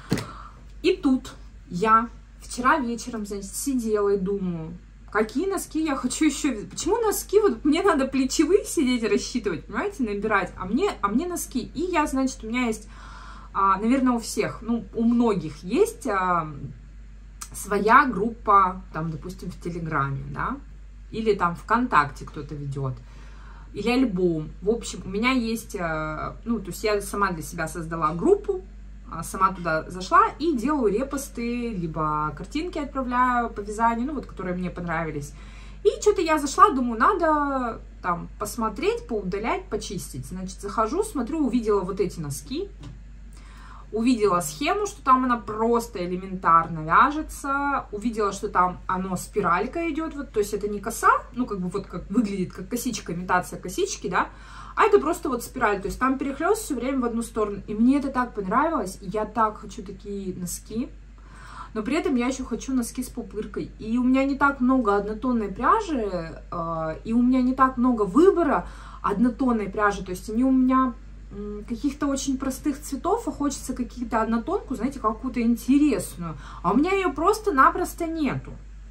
Speaker 1: И тут я вчера вечером, значит, сидела и думаю, какие носки я хочу еще... Почему носки? Вот мне надо плечевые сидеть рассчитывать, понимаете, набирать, а мне, а мне носки. И я, значит, у меня есть, а, наверное, у всех, ну, у многих есть а, своя группа, там, допустим, в Телеграме, да, или там ВКонтакте кто-то ведет, или альбом. В общем, у меня есть, а, ну, то есть я сама для себя создала группу, сама туда зашла и делаю репосты, либо картинки отправляю по вязанию, ну вот, которые мне понравились. И что-то я зашла, думаю, надо там посмотреть, поудалять, почистить. Значит, захожу, смотрю, увидела вот эти носки, увидела схему, что там она просто элементарно вяжется, увидела, что там оно спиралька идет, вот, то есть это не коса, ну как бы вот как выглядит, как косичка, имитация косички, да, а это просто вот спираль, то есть там перехлёст все время в одну сторону. И мне это так понравилось, и я так хочу такие носки. Но при этом я еще хочу носки с пупыркой. И у меня не так много однотонной пряжи, э, и у меня не так много выбора однотонной пряжи. То есть они у меня э, каких-то очень простых цветов, а хочется какие-то однотонку, знаете, какую-то интересную. А у меня ее просто-напросто нету.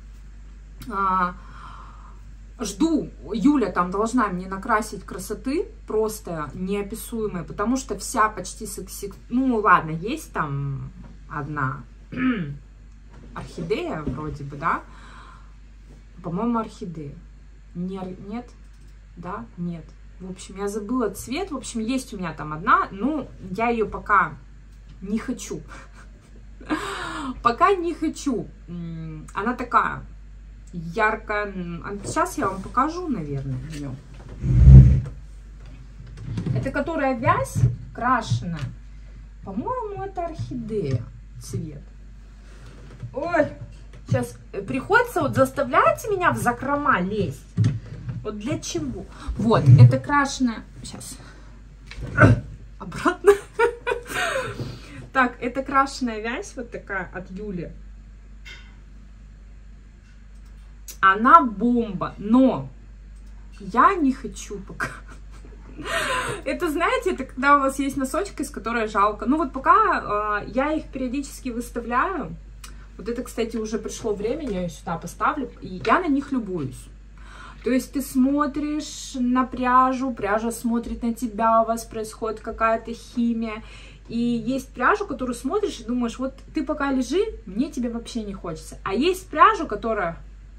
Speaker 1: А, Жду, Юля там должна мне накрасить красоты, просто неописуемые, потому что вся почти секси... Ну, ладно, есть там одна орхидея вроде бы, да? По-моему, орхидея. Не, нет? Да? Нет. В общем, я забыла цвет. В общем, есть у меня там одна, но я ее пока не хочу. Пока не хочу. Она такая... яркая. Сейчас я вам покажу, наверное, ее. Это которая вязь крашеная. По-моему, это орхидея цвет. Ой, сейчас приходится вот заставляете меня в закрома лезть. Вот для чего? Вот, это крашеная. Сейчас. Обратно. Так, это крашеная вязь вот такая от Юли. Она бомба, но я не хочу пока. Это, знаете, это когда у вас есть носочки, из которой жалко. Ну вот пока э, я их периодически выставляю. Вот это, кстати, уже пришло время, я ее сюда поставлю. И я на них любуюсь. То есть ты смотришь на пряжу, пряжа смотрит на тебя, у вас происходит какая-то химия. И есть пряжу, которую смотришь и думаешь, вот ты пока лежи, мне тебе вообще не хочется. А есть пряжу, которая...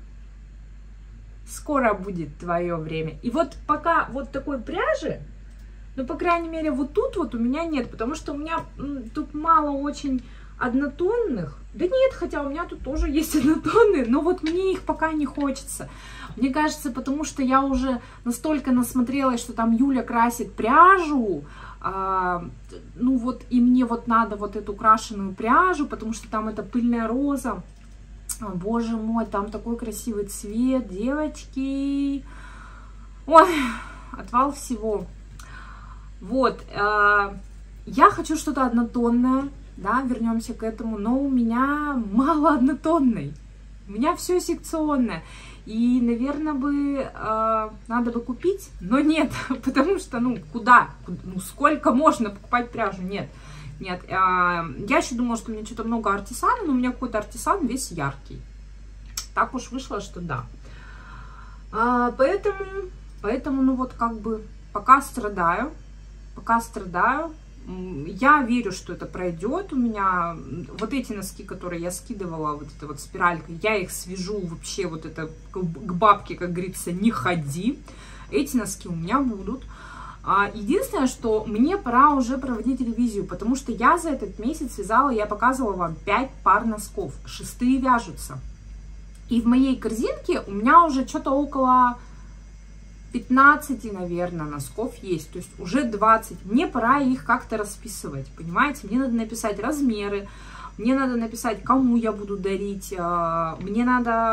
Speaker 1: скоро будет твое время. И вот пока вот такой пряжи, ну, по крайней мере, вот тут вот у меня нет, потому что у меня м, тут мало очень однотонных. Да нет, хотя у меня тут тоже есть однотонные, но вот мне их пока не хочется. Мне кажется, потому что я уже настолько насмотрелась, что там Юля красит пряжу, а, ну вот, и мне вот надо вот эту крашеную пряжу, потому что там это пыльная роза. О, боже мой, там такой красивый цвет, девочки. Ой, отвал всего. Вот, э, я хочу что-то однотонное, да, вернемся к этому, но у меня мало однотонной. У меня все секционное. И, наверное, бы э, надо бы купить, но нет, потому что, ну, куда? Ну, сколько можно покупать пряжу? Нет. Нет, я еще думала, что у меня что-то много артисана, но у меня какой-то артисан весь яркий. Так уж вышло, что да. А, поэтому, поэтому, ну вот как бы пока страдаю, пока страдаю. Я верю, что это пройдет. У меня вот эти носки, которые я скидывала, вот эта вот спиралька, я их свяжу вообще вот это к бабке, как говорится, не ходи. Эти носки у меня будут. Единственное, что мне пора уже проводить ревизию, потому что я за этот месяц связала, я показывала вам пять пар носков, шестые вяжутся. И в моей корзинке у меня уже что-то около пятнадцати, наверное, носков есть, то есть уже двадцать. Мне пора их как-то расписывать, понимаете? Мне надо написать размеры, мне надо написать, кому я буду дарить, мне надо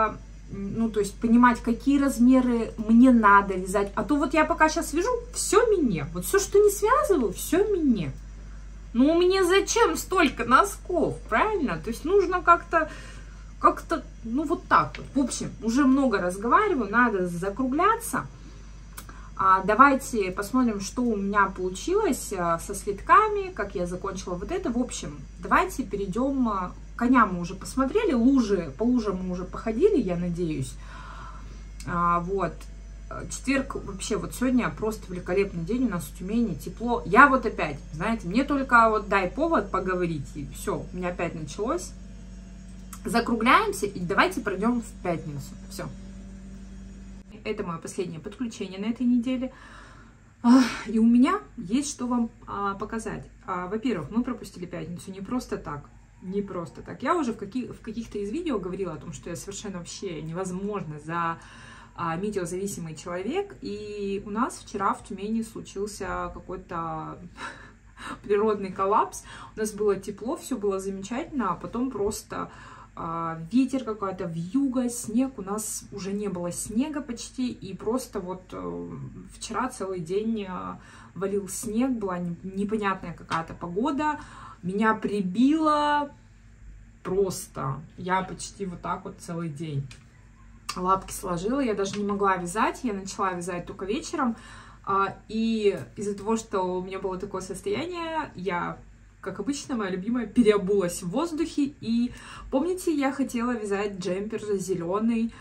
Speaker 1: ну, то есть понимать, какие размеры мне надо вязать. А то вот я пока сейчас вяжу, все мне. Вот все, что не связываю, все мне. Ну, мне зачем столько носков, правильно? То есть нужно как-то, как-то, ну, вот так вот. В общем, уже много разговариваю, надо закругляться. А давайте посмотрим, что у меня получилось со слитками, как я закончила вот это. В общем, давайте перейдем. Коня мы уже посмотрели, лужи, по лужам мы уже походили, я надеюсь. А, вот. Четверг вообще, вот сегодня просто великолепный день у нас в Тюмени, тепло. Я вот опять, знаете, мне только вот дай повод поговорить, и все, у меня опять началось. Закругляемся и давайте пройдем в пятницу. Все. Это мое последнее подключение на этой неделе. И у меня есть что вам показать. Во-первых, мы пропустили пятницу не просто так. Не просто так. Я уже в, каких, в каких-то из видео говорила о том, что я совершенно вообще невозможно за а, метеозависимый человек. И у нас вчера в Тюмени случился какой-то природный коллапс. У нас было тепло, все было замечательно, а потом просто а, ветер какой-то, вьюга, снег. У нас уже не было снега почти. И просто вот а, вчера целый день а, валил снег, была непонятная какая-то погода. Меня прибило просто. Я почти вот так вот целый день лапки сложила. Я даже не могла вязать. Я начала вязать только вечером. И из-за того, что у меня было такое состояние, я, как обычно, моя любимая, переобулась в воздухе. И помните, я хотела вязать джемпер зеленый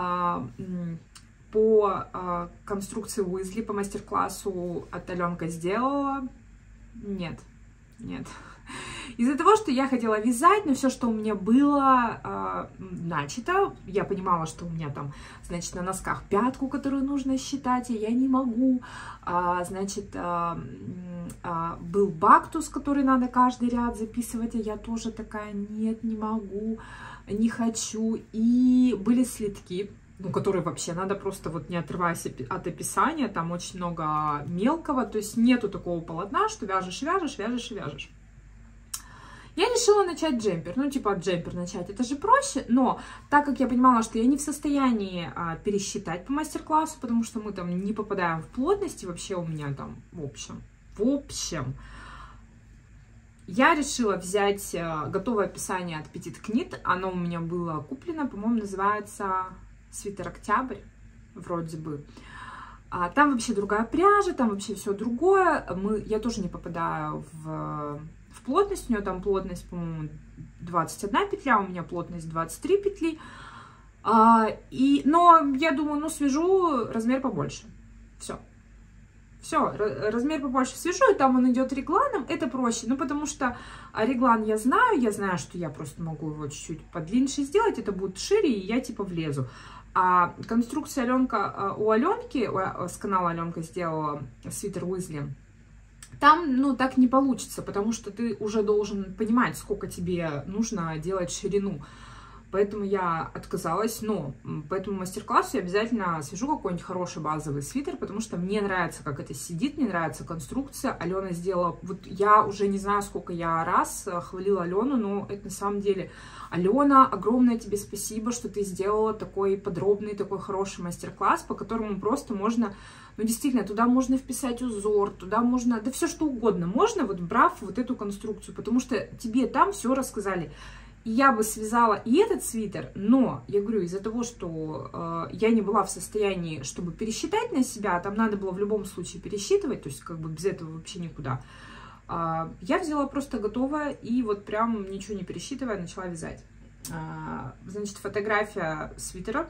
Speaker 1: по конструкции Уизли, по мастер-классу от Аленка сделала. Нет, нет. Из-за того, что я хотела вязать, но все, что у меня было э, начато, я понимала, что у меня там, значит, на носках пятку, которую нужно считать, и я не могу. А, значит, а, а, был бактус, который надо каждый ряд записывать, а я тоже такая, нет, не могу, не хочу. И были слитки, ну, которые вообще надо просто вот не отрываясь от описания, там очень много мелкого, то есть нету такого полотна, что вяжешь, вяжешь, вяжешь и вяжешь. Я решила начать джемпер, ну, типа, джемпер начать, это же проще, но так как я понимала, что я не в состоянии а, пересчитать по мастер-классу, потому что мы там не попадаем в плотности, вообще у меня там, в общем, в общем, я решила взять а, готовое описание от Petit Knit, оно у меня было куплено, по-моему, называется свитер Октябрь, вроде бы. А, там вообще другая пряжа, там вообще все другое, мы, я тоже не попадаю в... в плотность, у нее там плотность, по-моему, двадцать одна петля, у меня плотность двадцать три петли, а, и, но я думаю, ну, свяжу размер побольше, все, все, размер побольше свяжу, и там он идет регланом, это проще, ну, потому что реглан я знаю, я знаю, что я просто могу его чуть-чуть подлиннее сделать, это будет шире, и я, типа, влезу. А конструкция Аленка, у Аленки, с канала Аленка сделала свитер Уизли, там, ну, так не получится, потому что ты уже должен понимать, сколько тебе нужно делать ширину. Поэтому я отказалась, но по этому мастер-классу я обязательно свяжу какой-нибудь хороший базовый свитер, потому что мне нравится, как это сидит, мне нравится конструкция. Алена сделала, вот я уже не знаю, сколько я раз хвалила Алену, но это на самом деле... Алена, огромное тебе спасибо, что ты сделала такой подробный, такой хороший мастер-класс, по которому просто можно, ну, действительно, туда можно вписать узор, туда можно, да все что угодно можно, вот брав вот эту конструкцию, потому что тебе там все рассказали. И я бы связала и этот свитер, но, я говорю, из-за того, что э, я не была в состоянии, чтобы пересчитать на себя, там надо было в любом случае пересчитывать, то есть как бы без этого вообще никуда. Я взяла просто готовое и вот прям ничего не пересчитывая начала вязать. Значит, фотография свитера.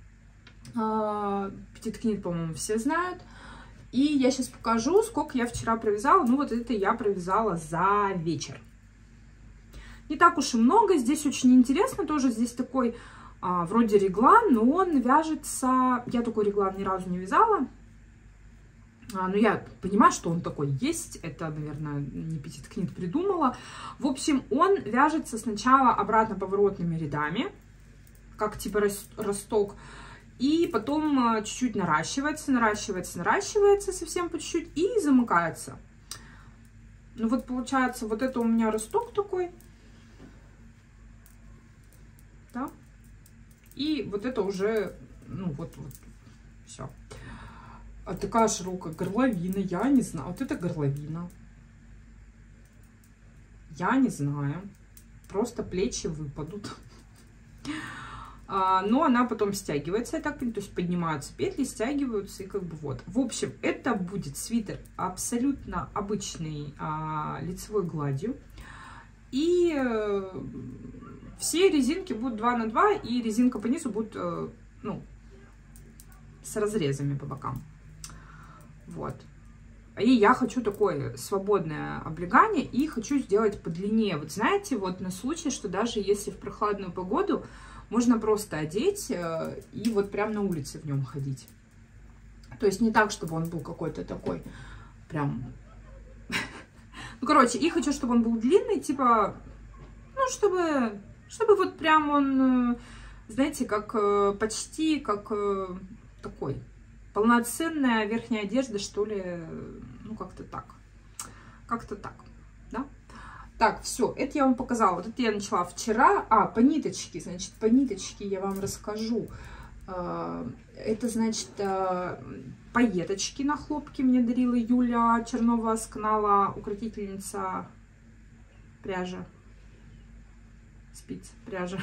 Speaker 1: Petit Knit, по-моему, все знают. И я сейчас покажу, сколько я вчера провязала. Ну, вот это я провязала за вечер. Не так уж и много. Здесь очень интересно тоже. Здесь такой вроде реглан, но он вяжется... Я такой реглан ни разу не вязала. А, ну, я понимаю, что он такой есть. Это, наверное, не Petit Knit придумала. В общем, он вяжется сначала обратно поворотными рядами, как типа росток. И потом чуть-чуть наращивается, наращивается, наращивается совсем по чуть-чуть и замыкается. Ну, вот получается, вот это у меня росток такой. Да? И вот это уже, ну, вот, вот, все. А такая широкая горловина, я не знаю. Вот это горловина. Я не знаю. Просто плечи выпадут. А, но она потом стягивается, так, то есть поднимаются петли, стягиваются, и как бы вот. В общем, это будет свитер абсолютно обычный, а, лицевой гладью. И э, все резинки будут два на два, и резинка по низу будет, э, ну, с разрезами по бокам. Вот. И я хочу такое свободное облегание, и хочу сделать подлиннее. Вот знаете, вот на случай, что даже если в прохладную погоду можно просто одеть э, и вот прям на улице в нем ходить. То есть не так, чтобы он был какой-то такой прям... Ну, короче, и хочу, чтобы он был длинный, типа, ну, чтобы, чтобы вот прям он, знаете, как почти как такой полноценная верхняя одежда, что ли, ну, как-то так. Как-то так, да? Так, все, это я вам показала. Вот это я начала вчера. А, по ниточке, значит, по ниточке я вам расскажу. Это, значит, пайеточки на хлопке мне дарила Юля Чернова с канала Укротительница пряжи. Спиц, пряжа.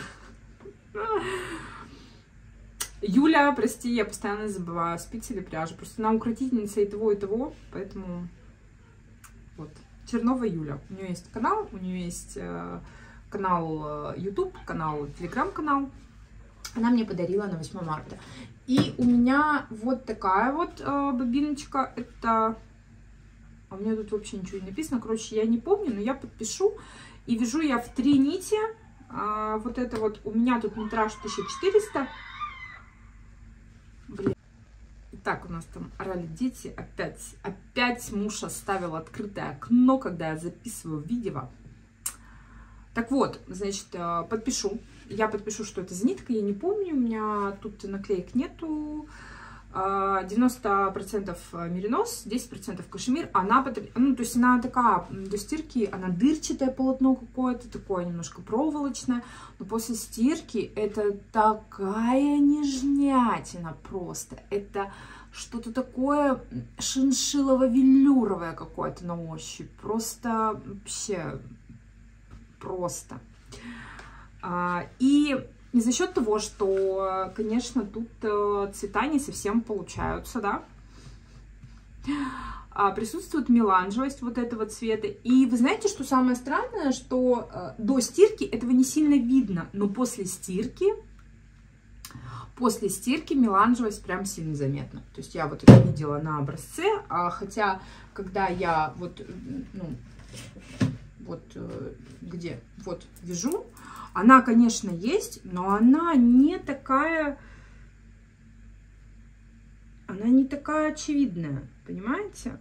Speaker 1: Юля, прости, я постоянно забываю, спиц или пряжа. Просто она укротительница и того, и того, поэтому вот. Чернова Юля. У нее есть канал, у нее есть канал YouTube, канал, телеграм-канал. Она мне подарила на восьмое марта. И у меня вот такая вот э, бобиночка. Это... А у меня тут вообще ничего не написано. Короче, я не помню, но я подпишу. И вяжу я в три нити. А, вот это вот. У меня тут метраж тысяча четыреста. Блин. Итак, у нас там орали дети. Опять, опять муж оставил открытое окно, когда я записываю видео. Так вот, значит, подпишу. Я подпишу, что это за нитка, я не помню, у меня тут наклеек нету. девяносто процентов меринос, десять процентов кашемир. Она, ну, то есть она такая, до стирки, она дырчатое полотно какое-то, такое немножко проволочное. Но после стирки это такая нежнятина просто. Это что-то такое шиншиллово-велюровое какое-то на ощупь. Просто вообще просто. И за счет того, что, конечно, тут цвета не совсем получаются, да, присутствует меланжевость вот этого цвета. И вы знаете, что самое странное, что до стирки этого не сильно видно, но после стирки, после стирки меланжевость прям сильно заметна. То есть я вот это видела на образце, а хотя, когда я вот, ну, вот где, вот вяжу, она, конечно, есть, но она не такая, она не такая очевидная, понимаете?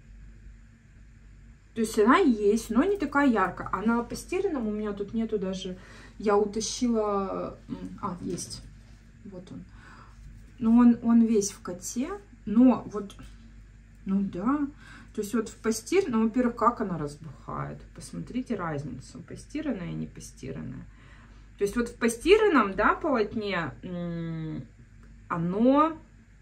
Speaker 1: То есть она есть, но не такая яркая. Она по стиранному, у меня тут нету даже, я утащила, а, есть, вот он. Но он, он весь в коте, но вот, ну да. То есть вот в постир, ну, во-первых, как она разбухает. Посмотрите разницу, постиранная и не постиранная. То есть вот в постиранном, да, полотне оно,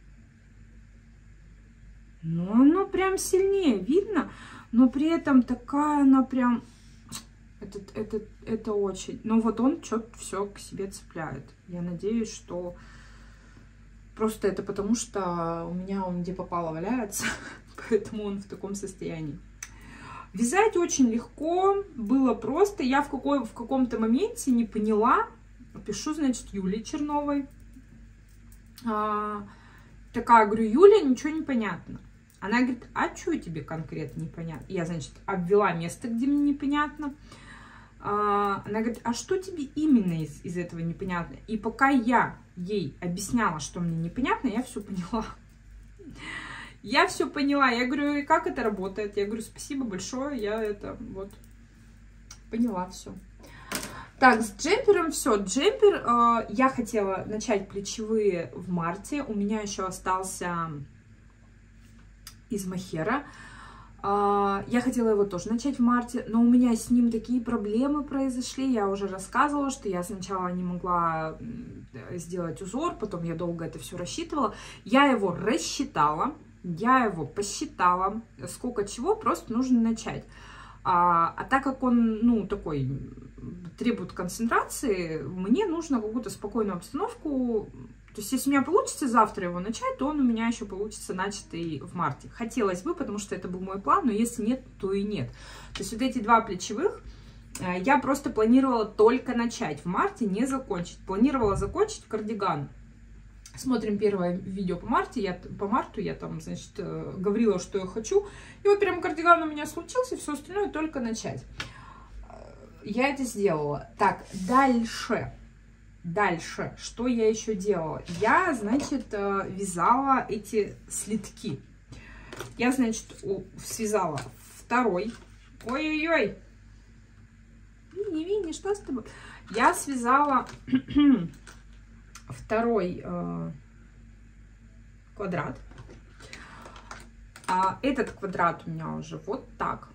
Speaker 1: ну, оно прям сильнее видно, но при этом такая она прям, это, это, это очень, ну, вот он что-то все к себе цепляет. Я надеюсь, что просто это потому, что у меня он где попало валяется, поэтому он в таком состоянии. Вязать очень легко, было просто. Я в, какой, в каком-то моменте не поняла. Пишу, значит, Юле Черновой. А, такая, говорю, Юля, ничего не понятно. Она говорит, а что тебе конкретно непонятно? Я, значит, обвела место, где мне непонятно. А, она говорит, а что тебе именно из, из этого непонятно? И пока я ей объясняла, что мне непонятно, я все поняла. Я все поняла. Я говорю, и как это работает? Я говорю, спасибо большое. Я это вот поняла все. Так, с джемпером все. Джемпер э, я хотела начать плечевые в марте. У меня еще остался из мохера. Я хотела его тоже начать в марте, но у меня с ним такие проблемы произошли. Я уже рассказывала, что я сначала не могла сделать узор, потом я долго это все рассчитывала. Я его рассчитала, я его посчитала, сколько чего, просто нужно начать. А, а так как он, ну, такой, требует концентрации, мне нужно какую-то спокойную обстановку. То есть, если у меня получится завтра его начать, то он у меня еще получится начатый в марте. Хотелось бы, потому что это был мой план, но если нет, то и нет. То есть, вот эти два плечевых я просто планировала только начать в марте, не закончить. Планировала закончить кардиган. Смотрим первое видео по марте, я, по марту я там, значит, говорила, что я хочу. И вот прям кардиган у меня случился, все остальное только начать. Я это сделала. Так, дальше. Дальше, что я еще делала? Я, значит, вязала эти слитки. Я, значит, связала второй. Ой-ой-ой. Вини, Вини, что с тобой? Я связала второй э, квадрат. А этот квадрат у меня уже вот так.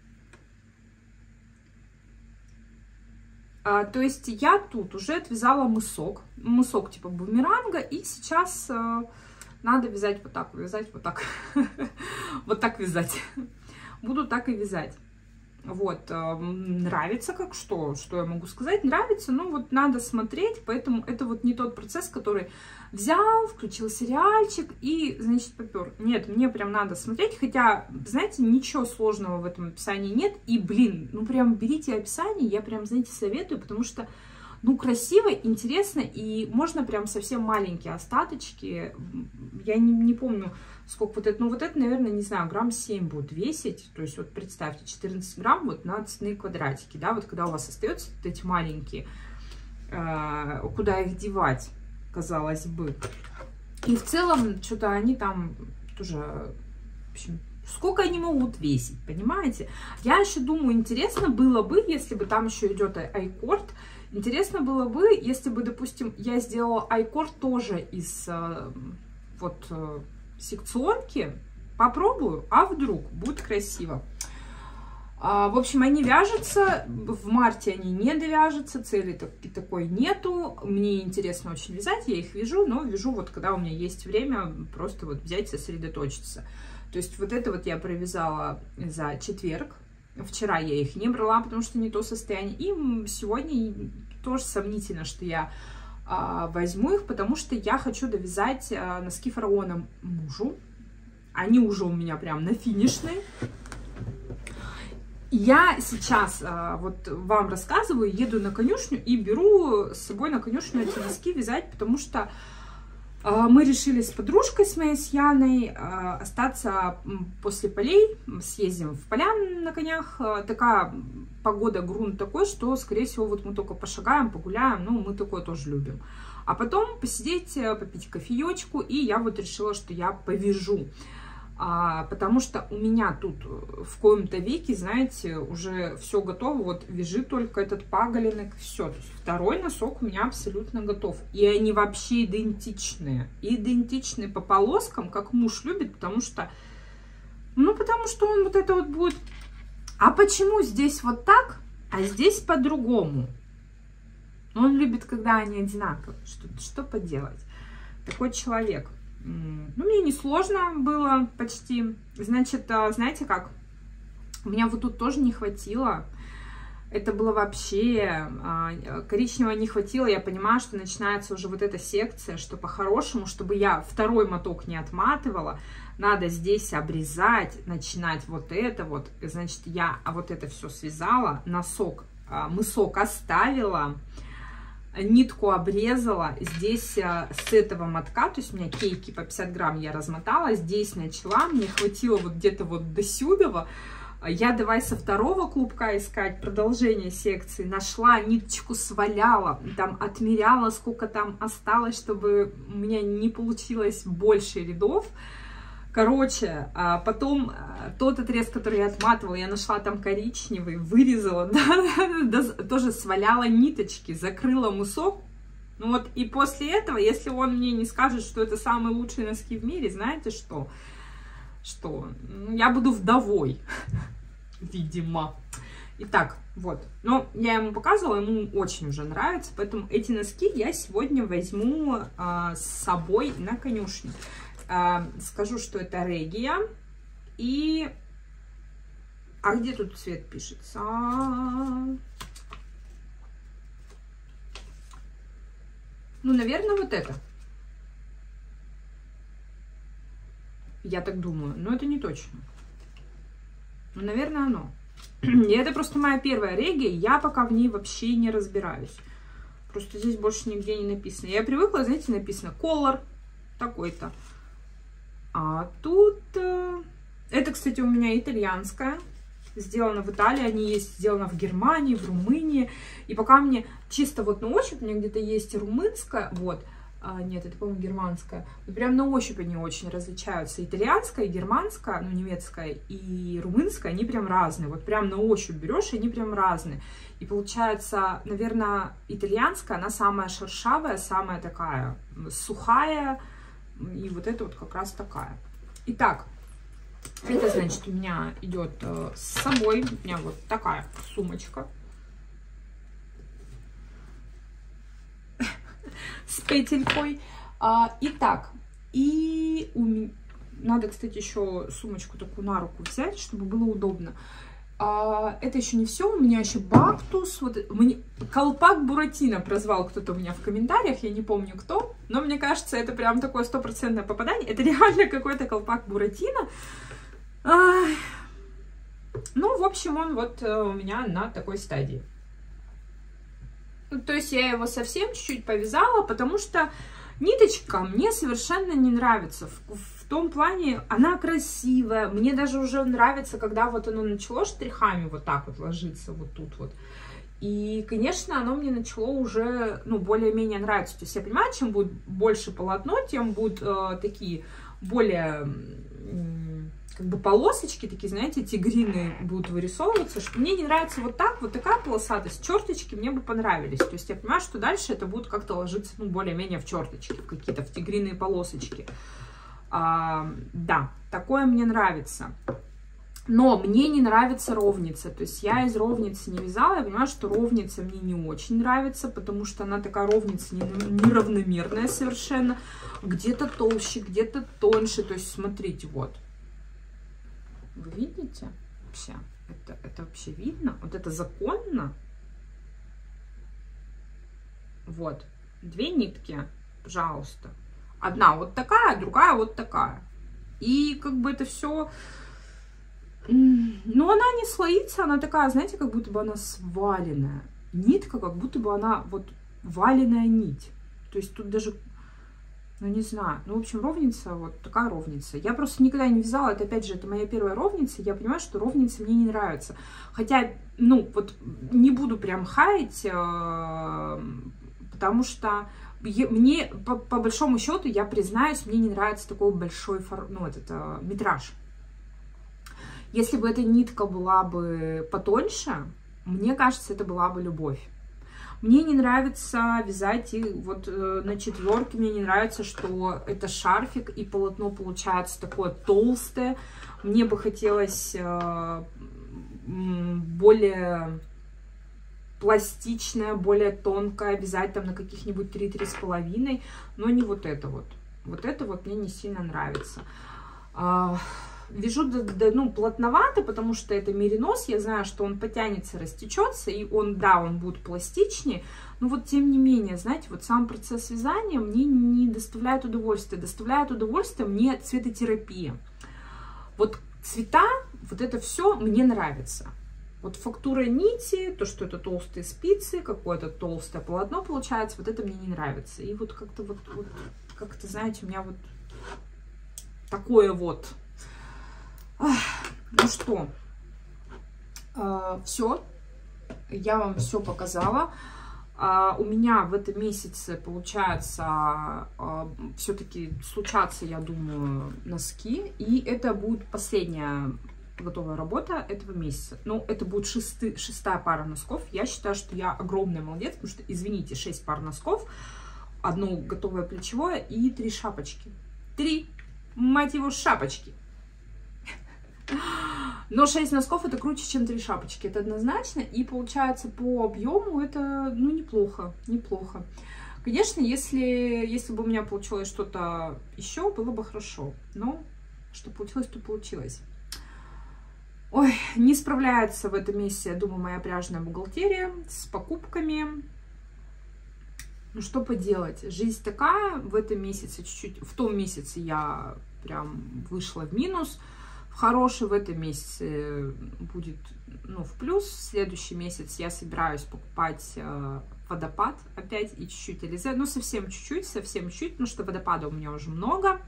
Speaker 1: А, то есть я тут уже отвязала мысок. Мысок типа бумеранга. И сейчас э, надо вязать вот так. Вязать вот так. Вот так вязать. Буду так и вязать. Вот, нравится как что, что я могу сказать, нравится, но вот надо смотреть, поэтому это вот не тот процесс, который взял, включил сериальчик и, значит, попер. Нет, мне прям надо смотреть, хотя, знаете, ничего сложного в этом описании нет, и, блин, ну прям берите описание, я прям, знаете, советую, потому что, ну, красиво, интересно, и можно прям совсем маленькие остаточки, я не, не помню, сколько вот это, ну вот это, наверное, не знаю, грамм семь будет весить, то есть вот представьте, четырнадцать грамм вот на цветные квадратики, да, вот когда у вас остаются вот эти маленькие, э, куда их девать, казалось бы. И в целом, что-то они там тоже, в общем, сколько они могут весить, понимаете? Я еще думаю, интересно было бы, если бы там еще идет айкорд, интересно было бы, если бы, допустим, я сделала айкорд тоже из э, вот... Э, секционки, попробую, а вдруг будет красиво. А, в общем, они вяжутся, в марте они не довяжутся, цели так, такой нету, мне интересно очень вязать, я их вяжу, но вяжу вот когда у меня есть время просто вот взять, сосредоточиться. То есть вот это вот я провязала за четверг, вчера я их не брала, потому что не то состояние, и сегодня тоже сомнительно, что я возьму их, потому что я хочу довязать носки фараона мужу. Они уже у меня прям на финишной. Я сейчас вот вам рассказываю, еду на конюшню и беру с собой на конюшню эти носки вязать, потому что мы решили с подружкой, с моей, с Яной, остаться после полей, съездим в поля на конях. Такая погода, грунт такой, что, скорее всего, вот мы только пошагаем, погуляем, ну, мы такое тоже любим. А потом посидеть, попить кофеечку, и я вот решила, что я повяжу. А, потому что у меня тут в коем-то веке, знаете, уже все готово, вот вяжи только этот паголенок, все. То есть второй носок у меня абсолютно готов. И они вообще идентичные. Идентичные по полоскам, как муж любит, потому что, ну, потому что он вот это вот будет... А почему здесь вот так, а здесь по-другому? Он любит, когда они одинаковые. Что, что поделать? Такой человек. Ну, мне не сложно было почти. Значит, знаете как? У меня вот тут тоже не хватило. Это было вообще... Коричневого не хватило. Я понимаю, что начинается уже вот эта секция, что по-хорошему, чтобы я второй моток не отматывала, надо здесь обрезать, начинать вот это вот. Значит, я вот это все связала, носок, мысок оставила, нитку обрезала, здесь с этого мотка, то есть у меня кейки по пятьдесят грамм я размотала, здесь начала, мне хватило вот где-то вот до сюда, я давай со второго клубка искать продолжение секции, нашла, ниточку сваляла, там отмеряла, сколько там осталось, чтобы у меня не получилось больше рядов. Короче, потом тот отрез, который я отматывала, я нашла там коричневый, вырезала, да, тоже сваляла ниточки, закрыла мысок. Ну вот, и после этого, если он мне не скажет, что это самые лучшие носки в мире, знаете что? что я буду вдовой, видимо. Итак, вот. Но я ему показывала, ему очень уже нравится, поэтому эти носки я сегодня возьму а, с собой на конюшню. А, скажу, что это Регия. И... А где тут цвет пишется? Ну, наверное, вот это. Я так думаю, но это не точно. Ну, наверное, оно. И это просто моя первая Регия, я пока в ней вообще не разбираюсь. Просто здесь больше нигде не написано. Я привыкла, знаете, написано color такой-то. А тут... Это, кстати, у меня итальянская. Сделано в Италии, они есть сделано в Германии, в Румынии. И пока мне чисто вот на ощупь, у меня где-то есть румынская, вот. А, нет, это, по-моему, германская. Вот прям на ощупь они очень различаются. Итальянская, германская, ну, немецкая и румынская, они прям разные. Вот прям на ощупь берешь, и они прям разные. И получается, наверное, итальянская, она самая шершавая, самая такая сухая. И вот это вот как раз такая. Итак, это значит, у меня идет э, с собой, у меня вот такая сумочка с петелькой. А, итак, и у меня... Надо, кстати, еще сумочку такую на руку взять, чтобы было удобно. А, это еще не все, у меня еще бактус. Вот, мне... Колпак Буратино прозвал кто-то у меня в комментариях, я не помню кто, но мне кажется, это прям такое стопроцентное попадание. Это реально какой-то колпак Буратино. А... Ну, в общем, он вот у меня на такой стадии. То есть я его совсем чуть-чуть повязала, потому что ниточка мне совершенно не нравится. В, в том плане, она красивая. Мне даже уже нравится, когда вот оно начало штрихами вот так вот ложиться, вот тут вот. И, конечно, оно мне начало уже, ну, более-менее нравиться. То есть я понимаю, чем будет больше полотно, тем будут э, такие более... как бы полосочки такие, знаете, тигриные будут вырисовываться, что мне не нравится вот так, вот такая полосатость, черточки мне бы понравились, то есть я понимаю, что дальше это будет как-то ложиться, ну, более-менее в черточки, в какие-то, в тигриные полосочки. А, да, такое мне нравится. Но мне не нравится ровница, то есть я из ровницы не вязала, я понимаю, что ровница мне не очень нравится, потому что она такая ровница неравномерная совершенно, где-то толще, где-то тоньше, то есть смотрите, вот. Вы видите? Вообще, это, это вообще видно? Вот это законно? Вот. Две нитки, пожалуйста. Одна вот такая, другая вот такая. И как бы это все... Но она не слоится, она такая, знаете, как будто бы она сваленная. Нитка, как будто бы она вот валеная нить. То есть тут даже... Ну, не знаю. Ну, в общем, ровница, вот такая ровница. Я просто никогда не вязала. Это, опять же, это моя первая ровница. Я понимаю, что ровница мне не нравится. Хотя, ну, вот не буду прям хаять, потому что мне, по, по большому счету, я признаюсь, мне не нравится такой большой, ну, этот метраж. Если бы эта нитка была бы потоньше, мне кажется, это была бы любовь. Мне не нравится вязать и вот э, на четверке, мне не нравится, что это шарфик и полотно получается такое толстое. Мне бы хотелось э, более пластичное, более тонкое, вязать там на каких-нибудь три-три с половиной, но не вот это вот. Вот это вот мне не сильно нравится. А, вяжу, да, да, ну, плотновато, потому что это меринос, я знаю, что он потянется, растечется, и он, да, он будет пластичнее, но вот тем не менее, знаете, вот сам процесс вязания мне не доставляет удовольствия, доставляет удовольствие мне цветотерапия. Вот цвета, вот это все мне нравится. Вот фактура нити, то, что это толстые спицы, какое-то толстое полотно получается, вот это мне не нравится. И вот как-то вот, вот как-то, знаете, у меня вот такое вот. Ну что, э, все, я вам все показала. Э, у меня в этом месяце, получается, э, все-таки случатся, я думаю, носки. И это будет последняя готовая работа этого месяца. Ну, это будет шесты, шестая пара носков. Я считаю, что я огромная молодец, потому что, извините, шесть пар носков, одно готовое плечевое и три шапочки. Три, мать его, шапочки. Но шесть носков это круче, чем три шапочки, это однозначно. И получается по объему это, ну, неплохо, неплохо. Конечно, если, если бы у меня получилось что-то еще, было бы хорошо. Но что получилось, то получилось. Ой, не справляется в этом месяце, я думаю, моя пряжная бухгалтерия с покупками. Ну, что поделать? Жизнь такая. В этом месяце чуть-чуть, в том месяце я прям вышла в минус. В хороший в этом месяце будет, ну, в плюс. В следующий месяц я собираюсь покупать э, водопад опять и чуть-чуть Ализе. Ну, совсем чуть-чуть, совсем чуть-чуть, потому что водопада у меня уже много.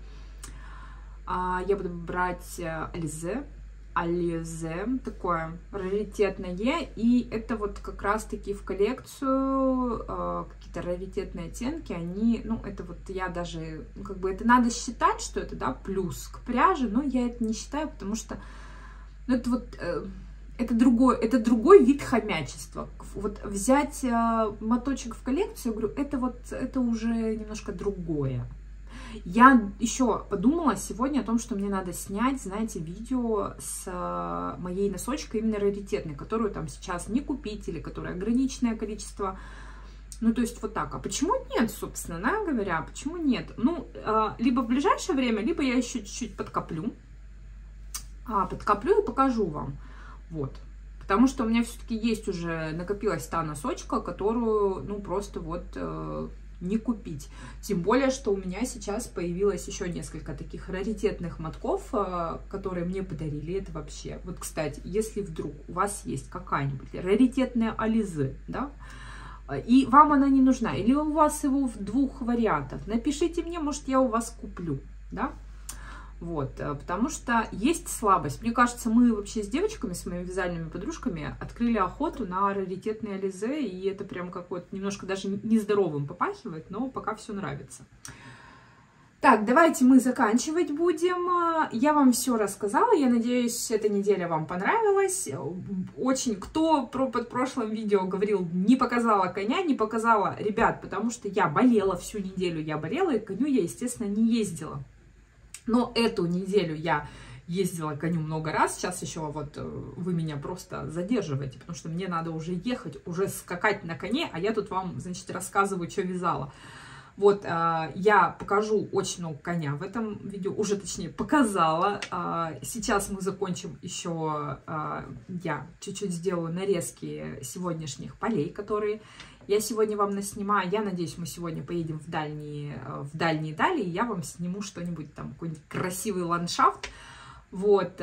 Speaker 1: А, я буду брать Ализе. Ализе, такое раритетное, и это вот как раз-таки в коллекцию э, какие-то раритетные оттенки, они, ну, это вот я даже, ну, как бы это надо считать, что это, да, плюс к пряже, но я это не считаю, потому что, ну, это вот, э, это другой, это другой вид хомячества. Вот взять э, моточек в коллекцию, я говорю, это вот, это уже немножко другое. Я еще подумала сегодня о том, что мне надо снять, знаете, видео с моей носочкой именно раритетной, которую там сейчас не купить или которая ограниченное количество. Ну, то есть вот так. А почему нет, собственно, да, говоря, почему нет? Ну, либо в ближайшее время, либо я еще чуть-чуть подкоплю. Подкоплю и покажу вам. Вот. Потому что у меня все-таки есть уже, накопилась та носочка, которую, ну, просто вот... не купить. Тем более, что у меня сейчас появилось еще несколько таких раритетных мотков, которые мне подарили. Это вообще... Вот, кстати, если вдруг у вас есть какая-нибудь раритетная Ализе, да, и вам она не нужна, или у вас его в двух вариантах, напишите мне, может, я у вас куплю, да. Вот, потому что есть слабость. Мне кажется, мы вообще с девочками, с моими вязальными подружками открыли охоту на раритетные Ализе, и это прям какой-то немножко даже нездоровым попахивает, но пока все нравится. Так, давайте мы заканчивать будем. Я вам все рассказала, я надеюсь, эта неделя вам понравилась. Очень, кто про, под прошлым видео говорил, не показала коня, не показала, ребят, потому что я болела всю неделю, я болела, и к коню я, естественно, не ездила. Но эту неделю я ездила к коню много раз. Сейчас еще вот вы меня просто задерживаете, потому что мне надо уже ехать, уже скакать на коне, а я тут вам, значит, рассказываю, что вязала. Вот, я покажу очень много коня в этом видео, уже точнее показала. Сейчас мы закончим еще, я чуть-чуть сделаю нарезки сегодняшних полей, которые... Я сегодня вам наснимаю, я надеюсь, мы сегодня поедем в дальние, в дальние дали, и я вам сниму что-нибудь там, какой-нибудь красивый ландшафт. Вот,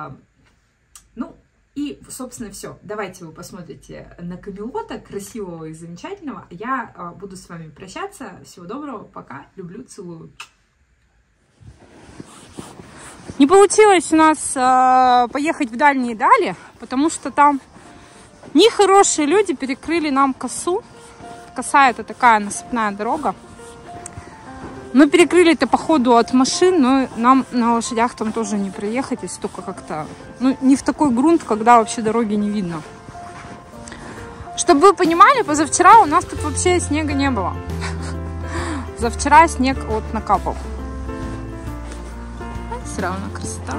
Speaker 1: ну, и, собственно, все. Давайте вы посмотрите на Камелота, красивого и замечательного. Я буду с вами прощаться. Всего доброго, пока, люблю, целую. Не получилось у нас э, поехать в дальние дали, потому что там нехорошие люди перекрыли нам косу. Коса — это такая насыпная дорога. Но перекрыли это, походу, от машин, но нам на лошадях там тоже не проехать, если только как-то... Ну, не в такой грунт, когда вообще дороги не видно. Чтобы вы понимали, позавчера у нас тут вообще снега не было. Завчера снег вот накапал. Все равно красота.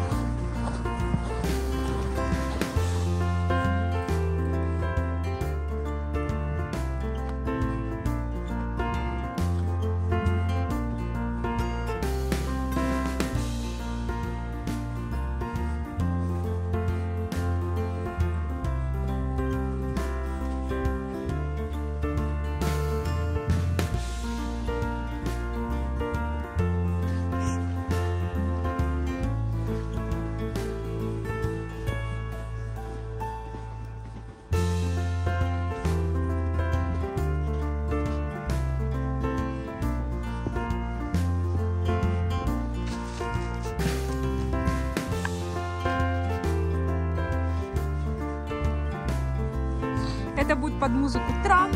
Speaker 1: Это будет под музыку трам.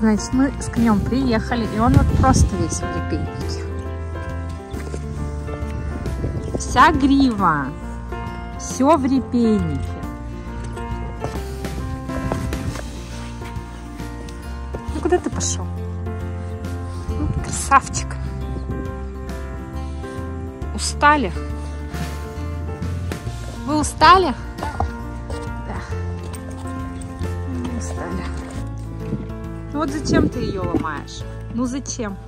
Speaker 1: Значит, мы с конем приехали, и он вот просто весь в репейнике. Вся грива, все в репейнике. Ну куда ты пошел? Ну, красавчик. Устали? Вы устали? Да. Мы устали. Ну вот зачем ты ее ломаешь? Ну зачем?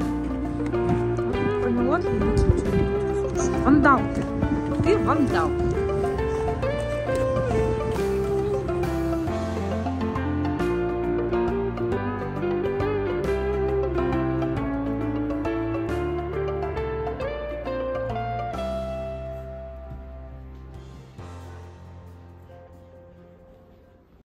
Speaker 1: Вандал ты. Ты вандал.